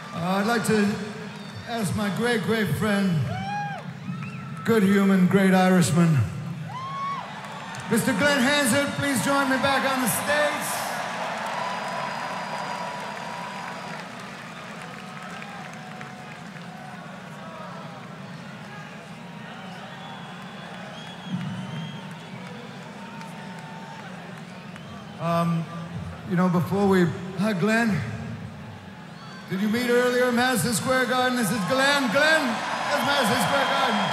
I'd like to ask my great, great friend, good human, great Irishman, Mr. Glenn Hansard, please join me back on the stage. You know, before we... Hi, Glenn. Did you meet earlier at Madison Square Garden? This is Glenn. Glenn, that's Madison Square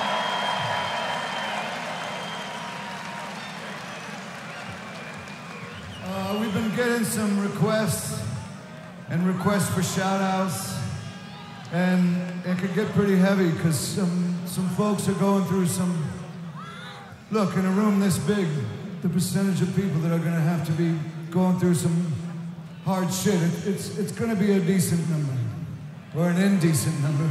Garden. We've been getting some requests for shout-outs, and it could get pretty heavy because some folks are going through some... Look, in a room this big, the percentage of people that are going to have to be going through some hard shit, it's going to be a decent number, or an indecent number.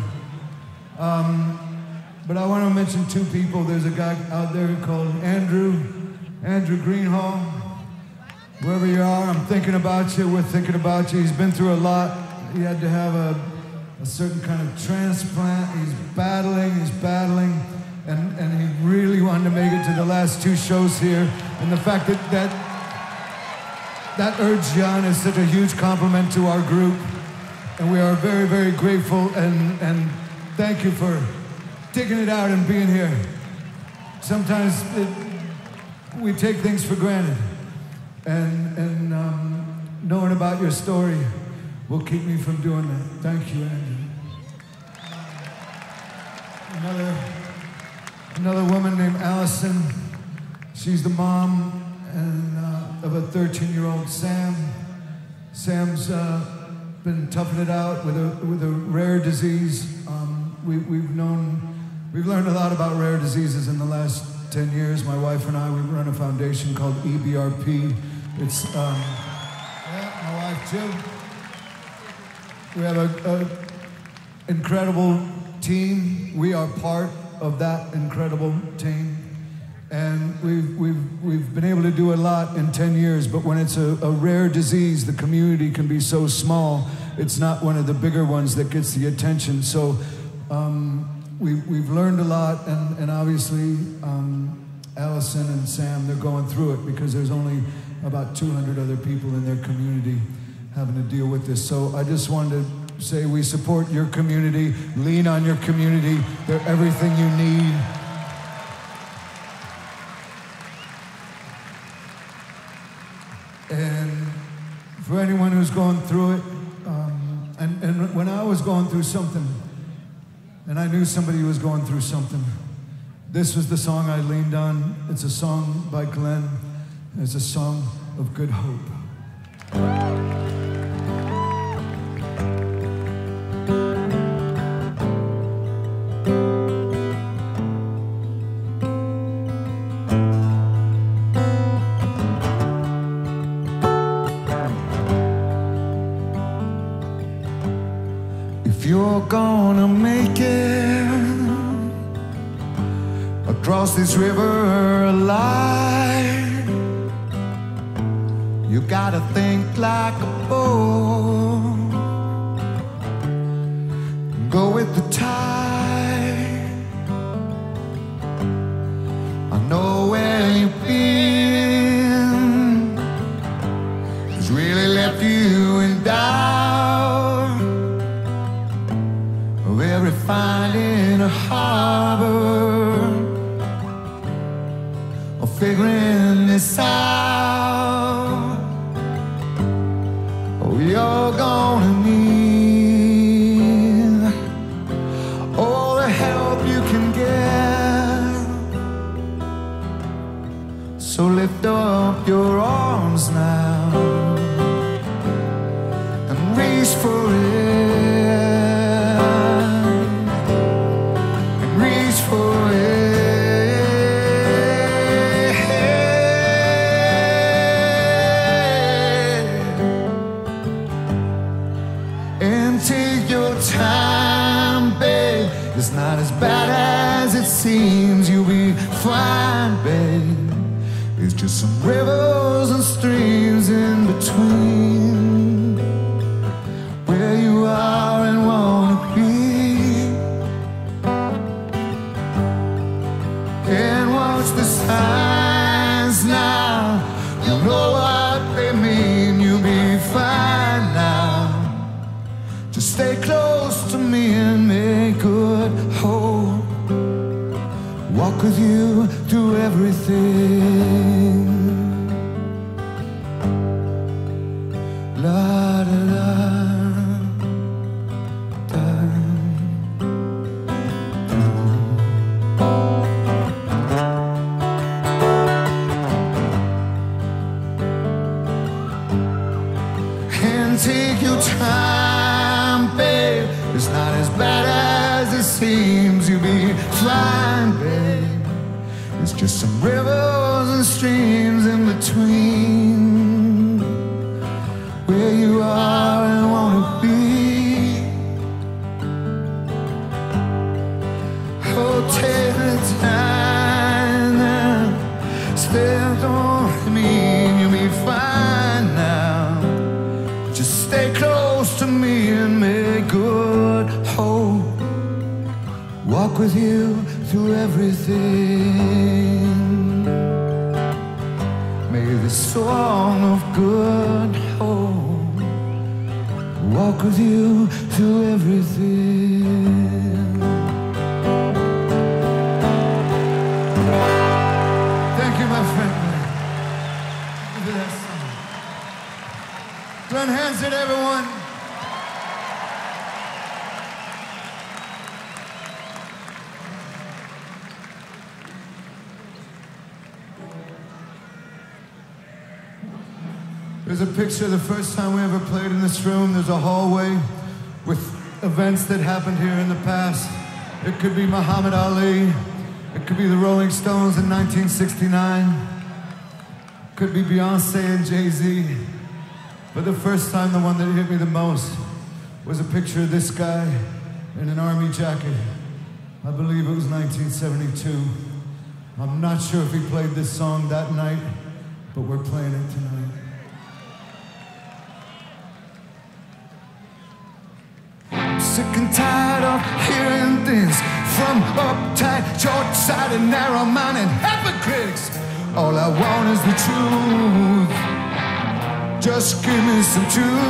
But I want to mention two people. There's a guy out there called Andrew Greenhall. Wherever you are, I'm thinking about you, we're thinking about you. He's been through a lot. He had to have a certain kind of transplant. He's battling, and he really wanted to make it to the last two shows here. And the fact that urged you on is such a huge compliment to our group. And we are very, very grateful, and thank you for digging it out and being here. Sometimes we take things for granted. And knowing about your story will keep me from doing that. Thank you, Andrew. Another woman named Allison. She's the mom of a 13-year-old Sam. Sam's been toughing it out with a rare disease. We've learned a lot about rare diseases in the last 10 years. My wife and I, we run a foundation called EBRP. It's my wife Jill. We have an incredible team. We are part of that incredible team. And we've been able to do a lot in 10 years, but when it's a rare disease, the community can be so small. It's not one of the bigger ones that gets the attention. So we've learned a lot, and obviously Allison and Sam, they're going through it because there's only about 200 other people in their community having to deal with this. So I just wanted to say we support your community, lean on your community. They're everything you need. And for anyone who's going through it, and when I was going through something, and I knew somebody was going through something, this was the song I leaned on. It's a song by Glenn. It's a song of good hope. If you're gonna make it across this river alive, you gotta think like a boat, go with the tide. I know where you've been, it's really left you in doubt of every find in a harbor, or figuring this out. Oh, you're gonna need all the help you can get. So lift up your arms now and reach for it. It's not as bad as it seems. You'll be fine, babe. It's just some rivers and streams in between where you are and what Just stay close to me and make good hope. Walk with you through everything. La da da da. And take your time, babe. It's not as bad as it seems. You'll be fine, babe. It's just some rivers and streams in between where you are and wanna be. Oh, take the time now. Spend on me, you'll be fine now. Just stay close to me and make good hope. Walk with you through everything. May the song of good hope walk with you through everything. Thank you, my friend. Look at that song. Glenn Hansard, everyone. There's a picture the first time we ever played in this room. There's a hallway with events that happened here in the past. It could be Muhammad Ali. It could be the Rolling Stones in 1969. It could be Beyonce and Jay-Z. But the first time, the one that hit me the most was a picture of this guy in an army jacket. I believe it was 1972. I'm not sure if he played this song that night, but we're playing it tonight. Sick and tired of hearing things from uptight, short-sighted, narrow-minded hypocrites. All I want is the truth. Just give me some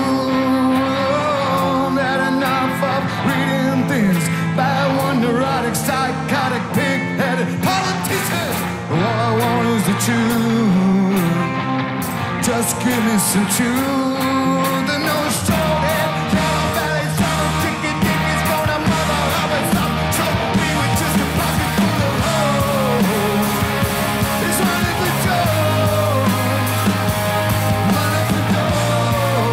truth. Had enough of reading things by one neurotic, psychotic, pig-headed politicians. All I want is the truth. Just give me some truth. And no short-head, yellow valley, summer ticket, it's gonna mother up and stop. Trouble me with just a pocket full of hope. It's running the door, running the door.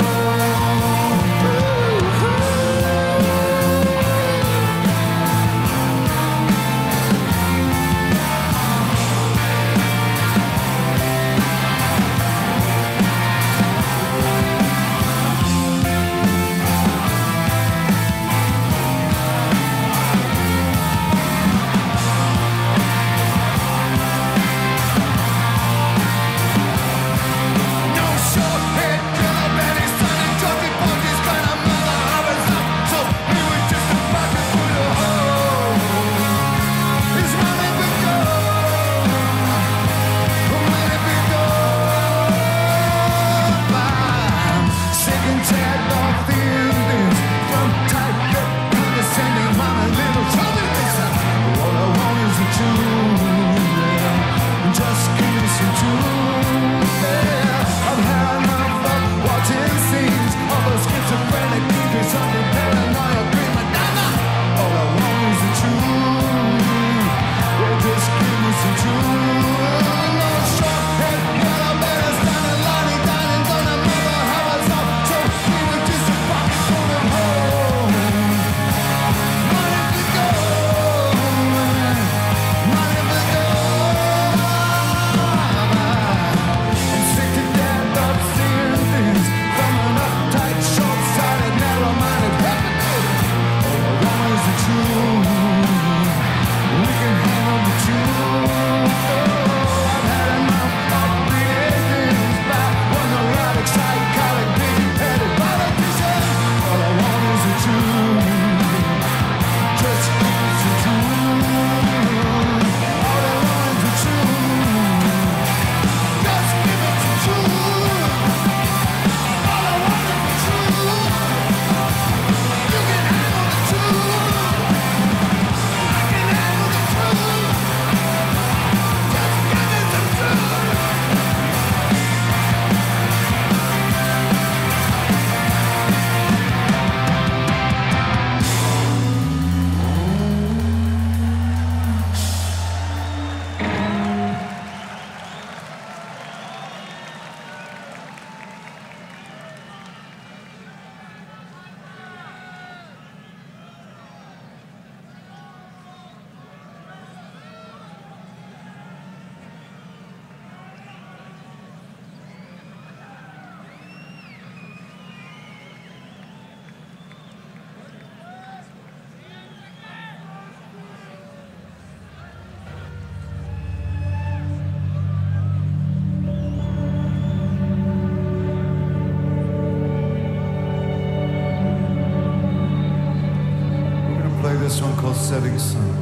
play this one called Setting Sun.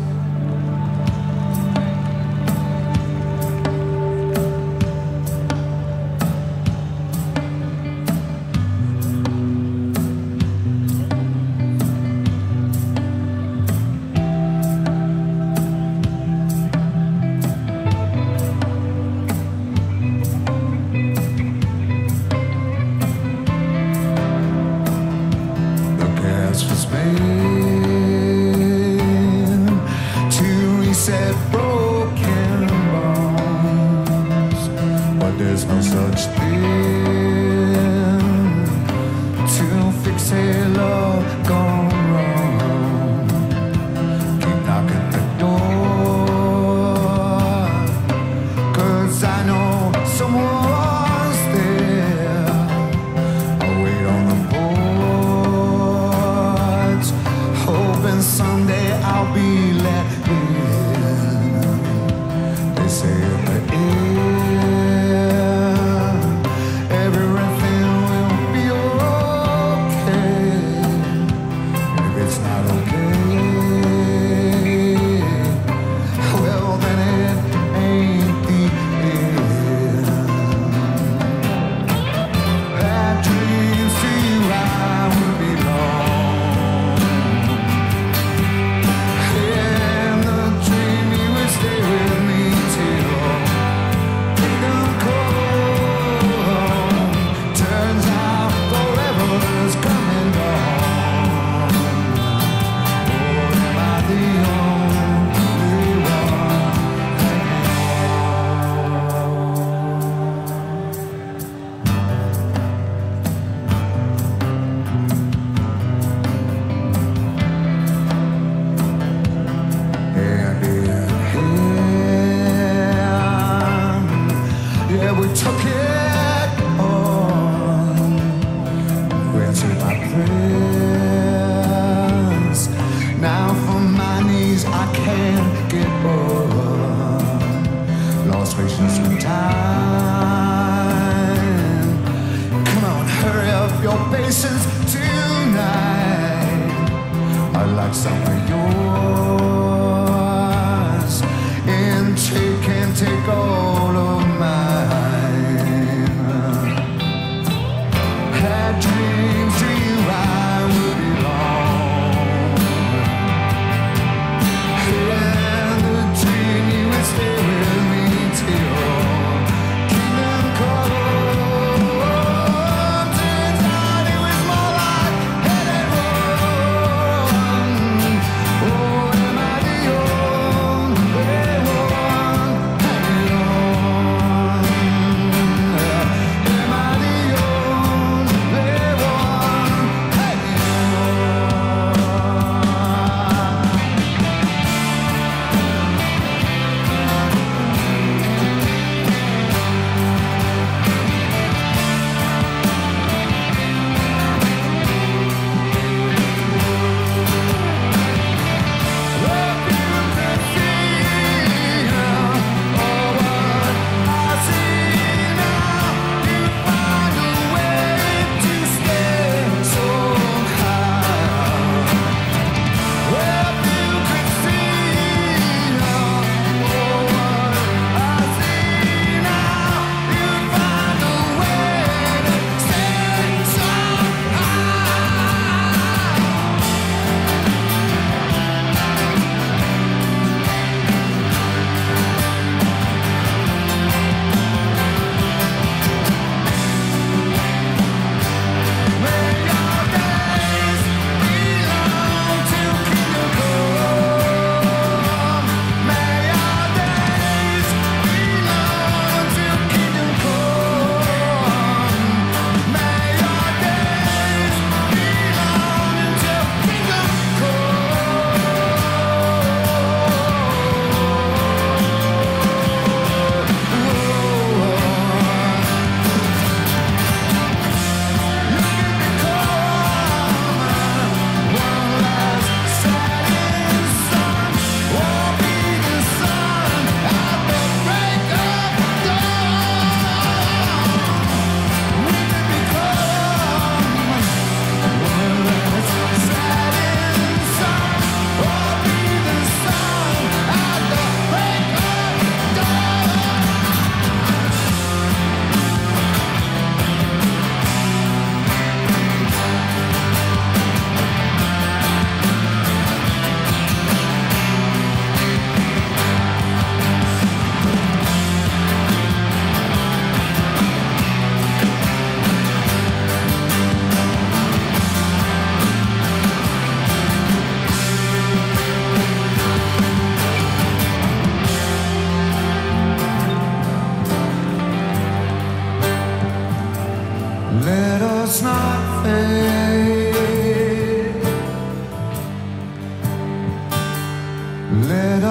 Broken bones, but there's no such thing to fix a love gone wrong. Keep knocking the door, 'cause I know someone's there. I'll wait on the boards, hoping someday I'll be let in. Say in the air, everything will be okay. If it's not okay, well then it ain't the end. That dreams to you I will belong, and the dream you will stay with me. We took it on, granted my prayers. Now from my knees I can't get up. Lost patience with time. Come on, hurry up your patience tonight. I'd like some of yours, and can't take all of mine. Dreams to you I will belong, and the dream you will stay with me till kingdom comes. Turns out it was more like head and run.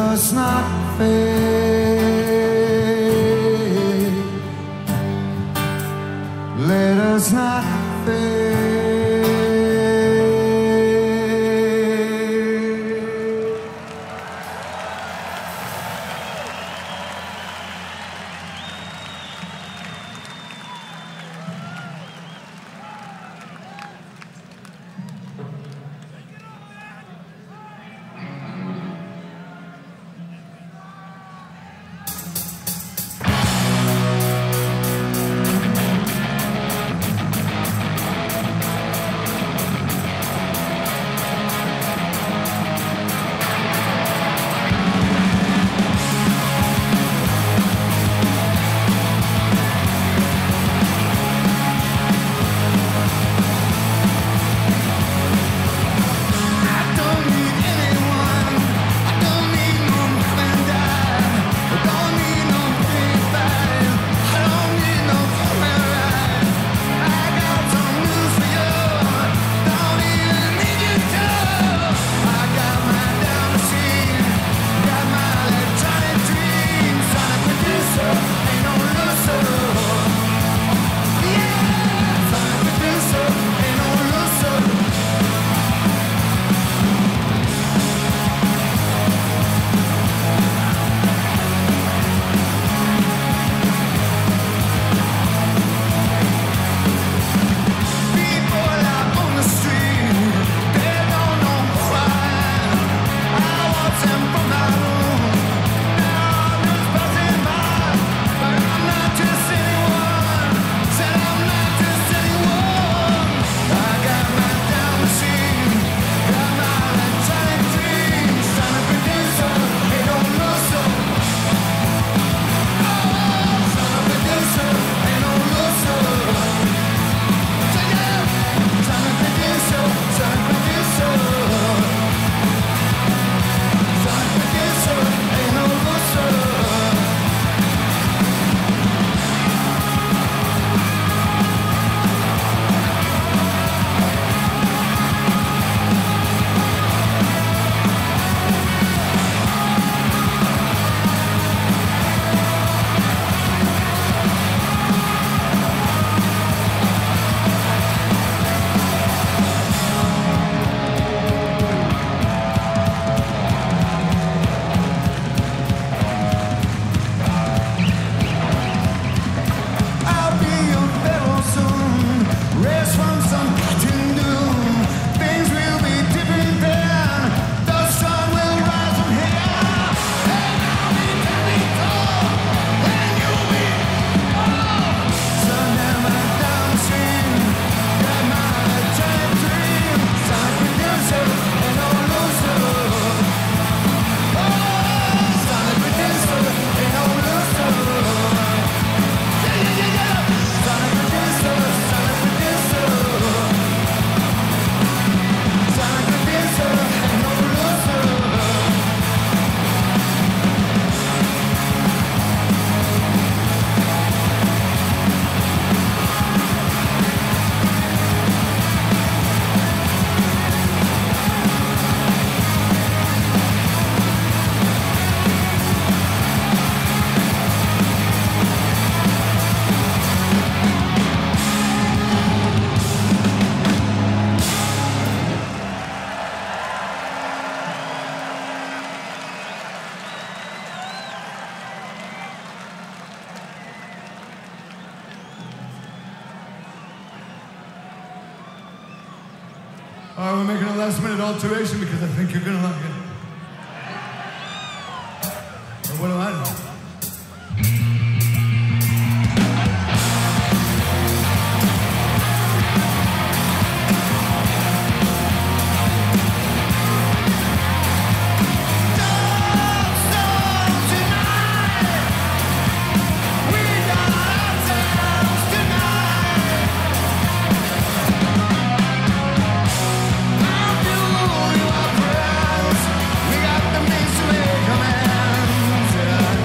us not fade. Let us not fade. All right, we're making a last-minute alteration because I think you're gonna like it. But what do I know? We got the means to make amends.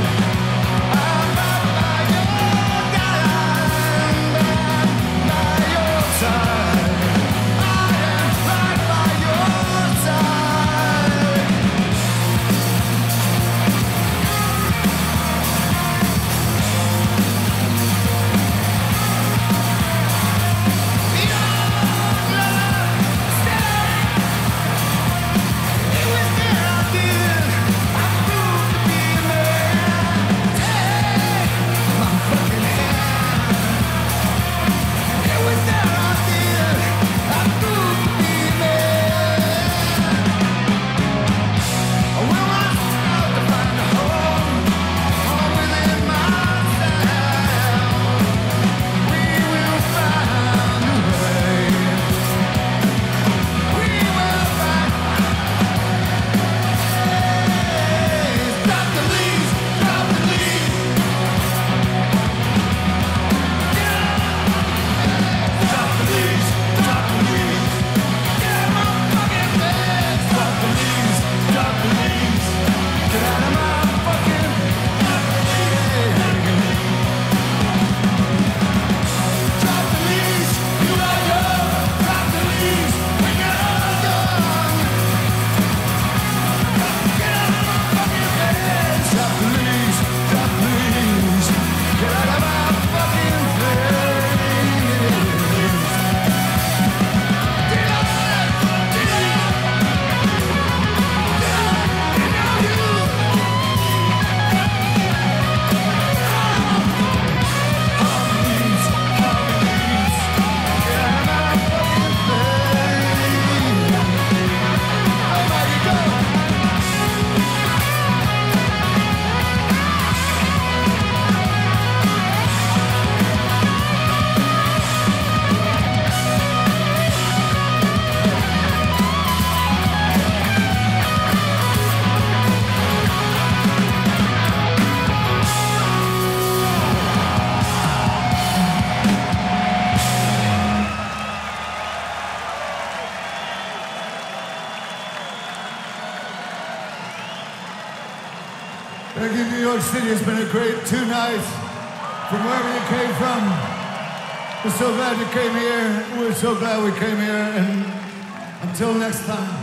Thank you, New York City. It's been a great 2 nights. From wherever you came from, we're so glad you came here. We're so glad we came here. And until next time,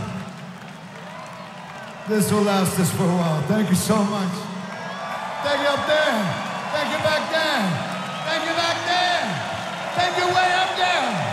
this will last us for a while. Thank you so much. Thank you up there. Thank you back there. Thank you back there. Thank you way up there.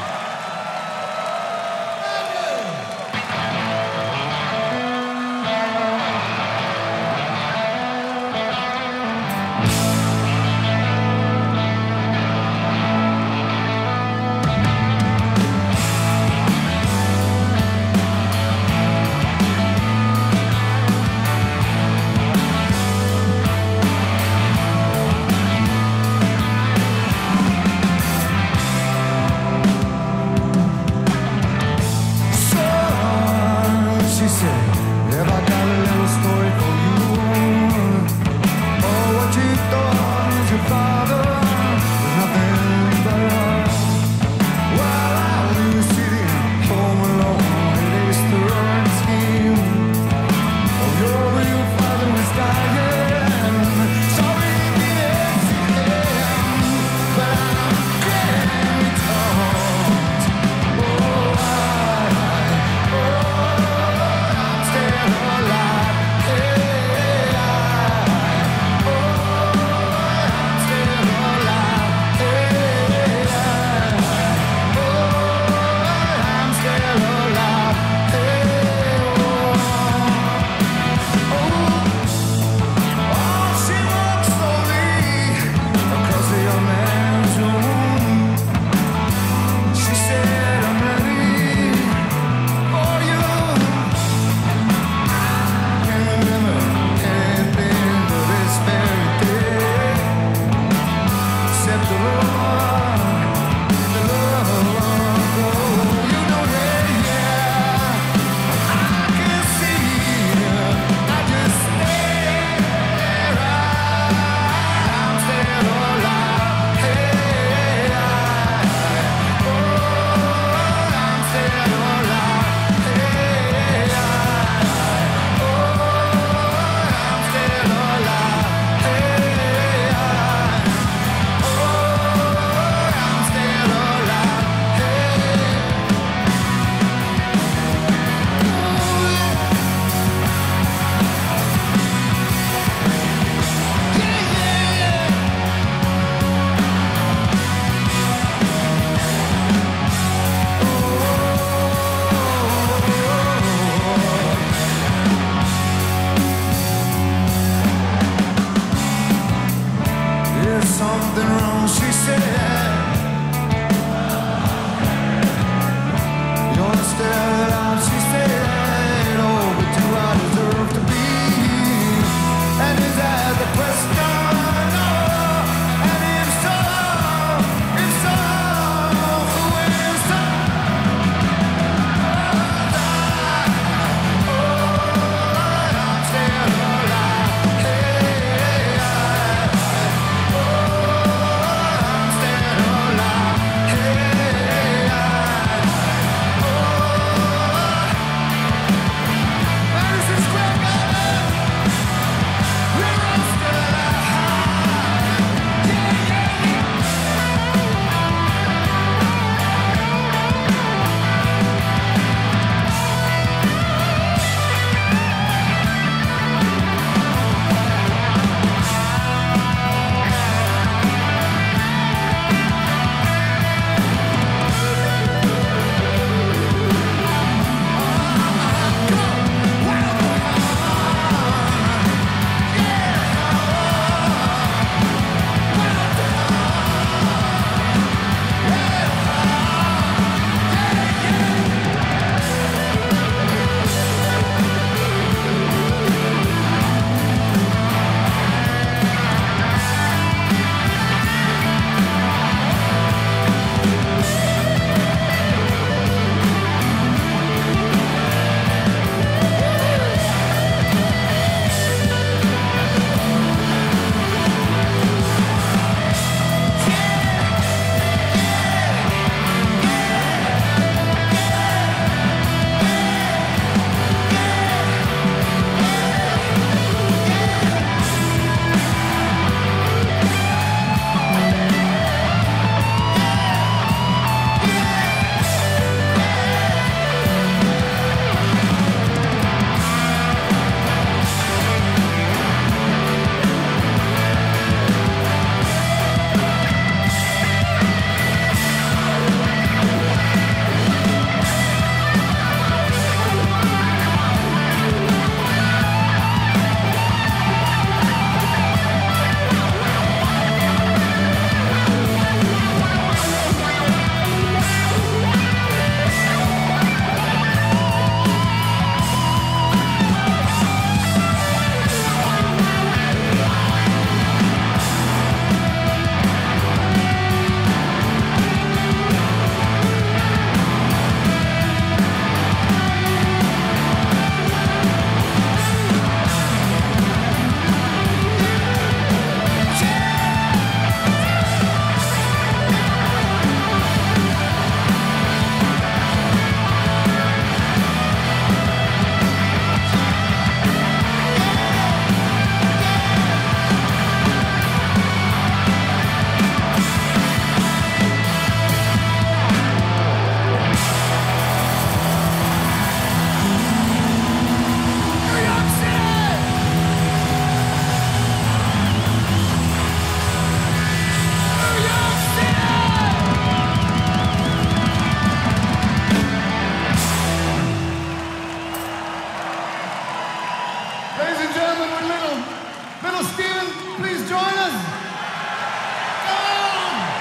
our little Steven, please join us. Come on.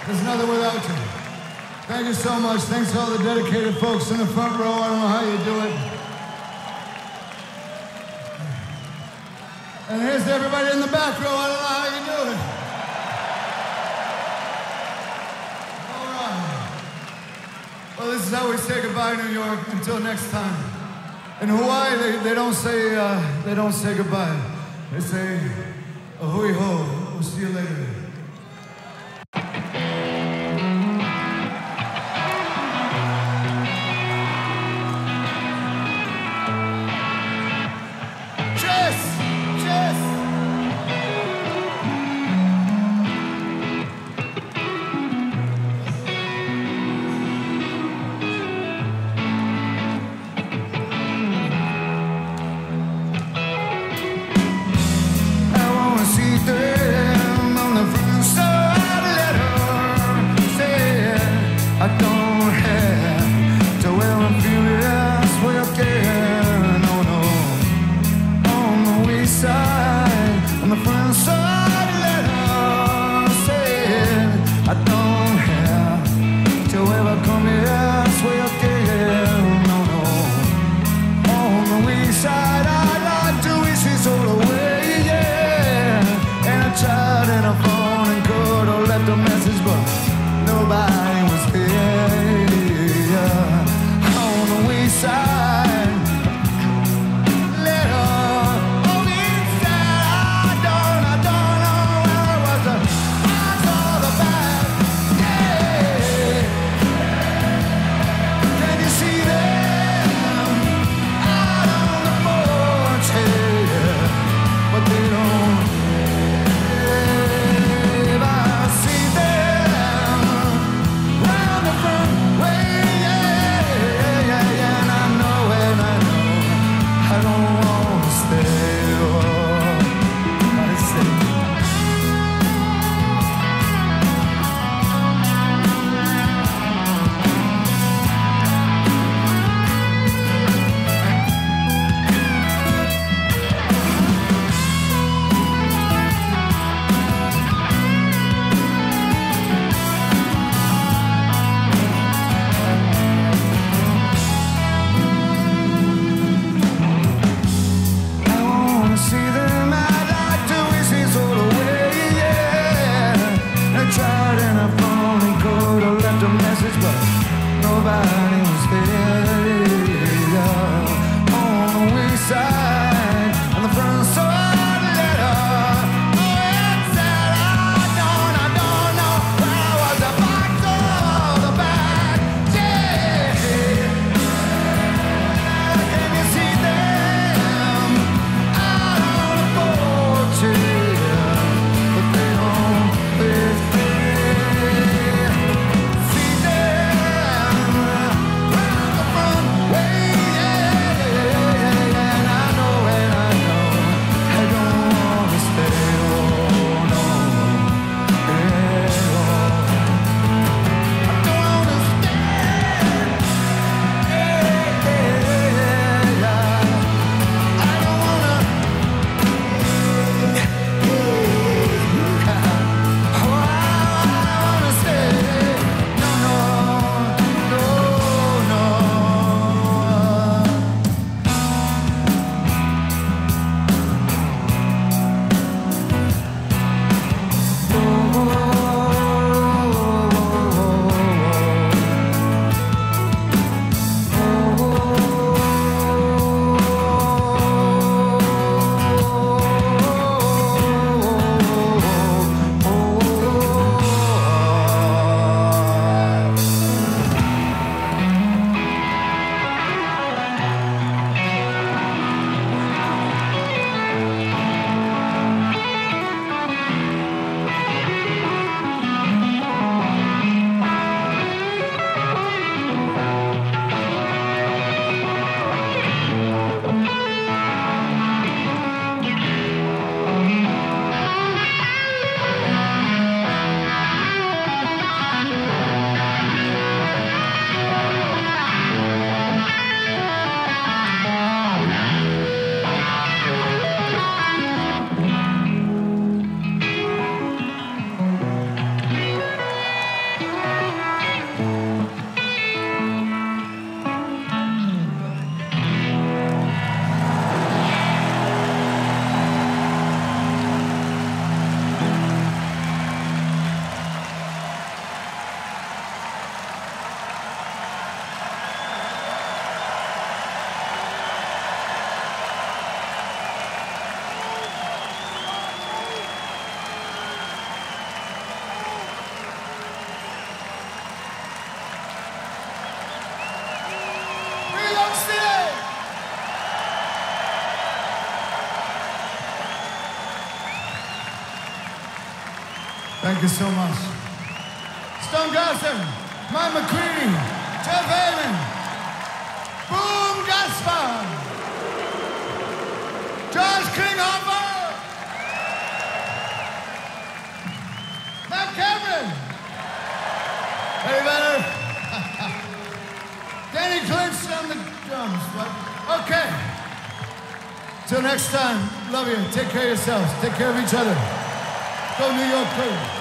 There's nothing without you. Thank you so much. Thanks to all the dedicated folks in the front row. I don't know how you do it. And here's to everybody in the back row. I don't know how you do it. All right. Well, this is how we say goodbye, New York. Until next time. In Hawaii, they don't say goodbye. They say, ahoy ho. We'll see you later. I Thank you so much. Stone Gossard, Mike McCready, Jeff Heyman, Boom Gaspar, Josh Klinghoffer, Matt Cameron, Eddie Vedder, Danny Clinch on the drums. Okay. Till next time, love you. Take care of yourselves. Take care of each other. Go New York, go.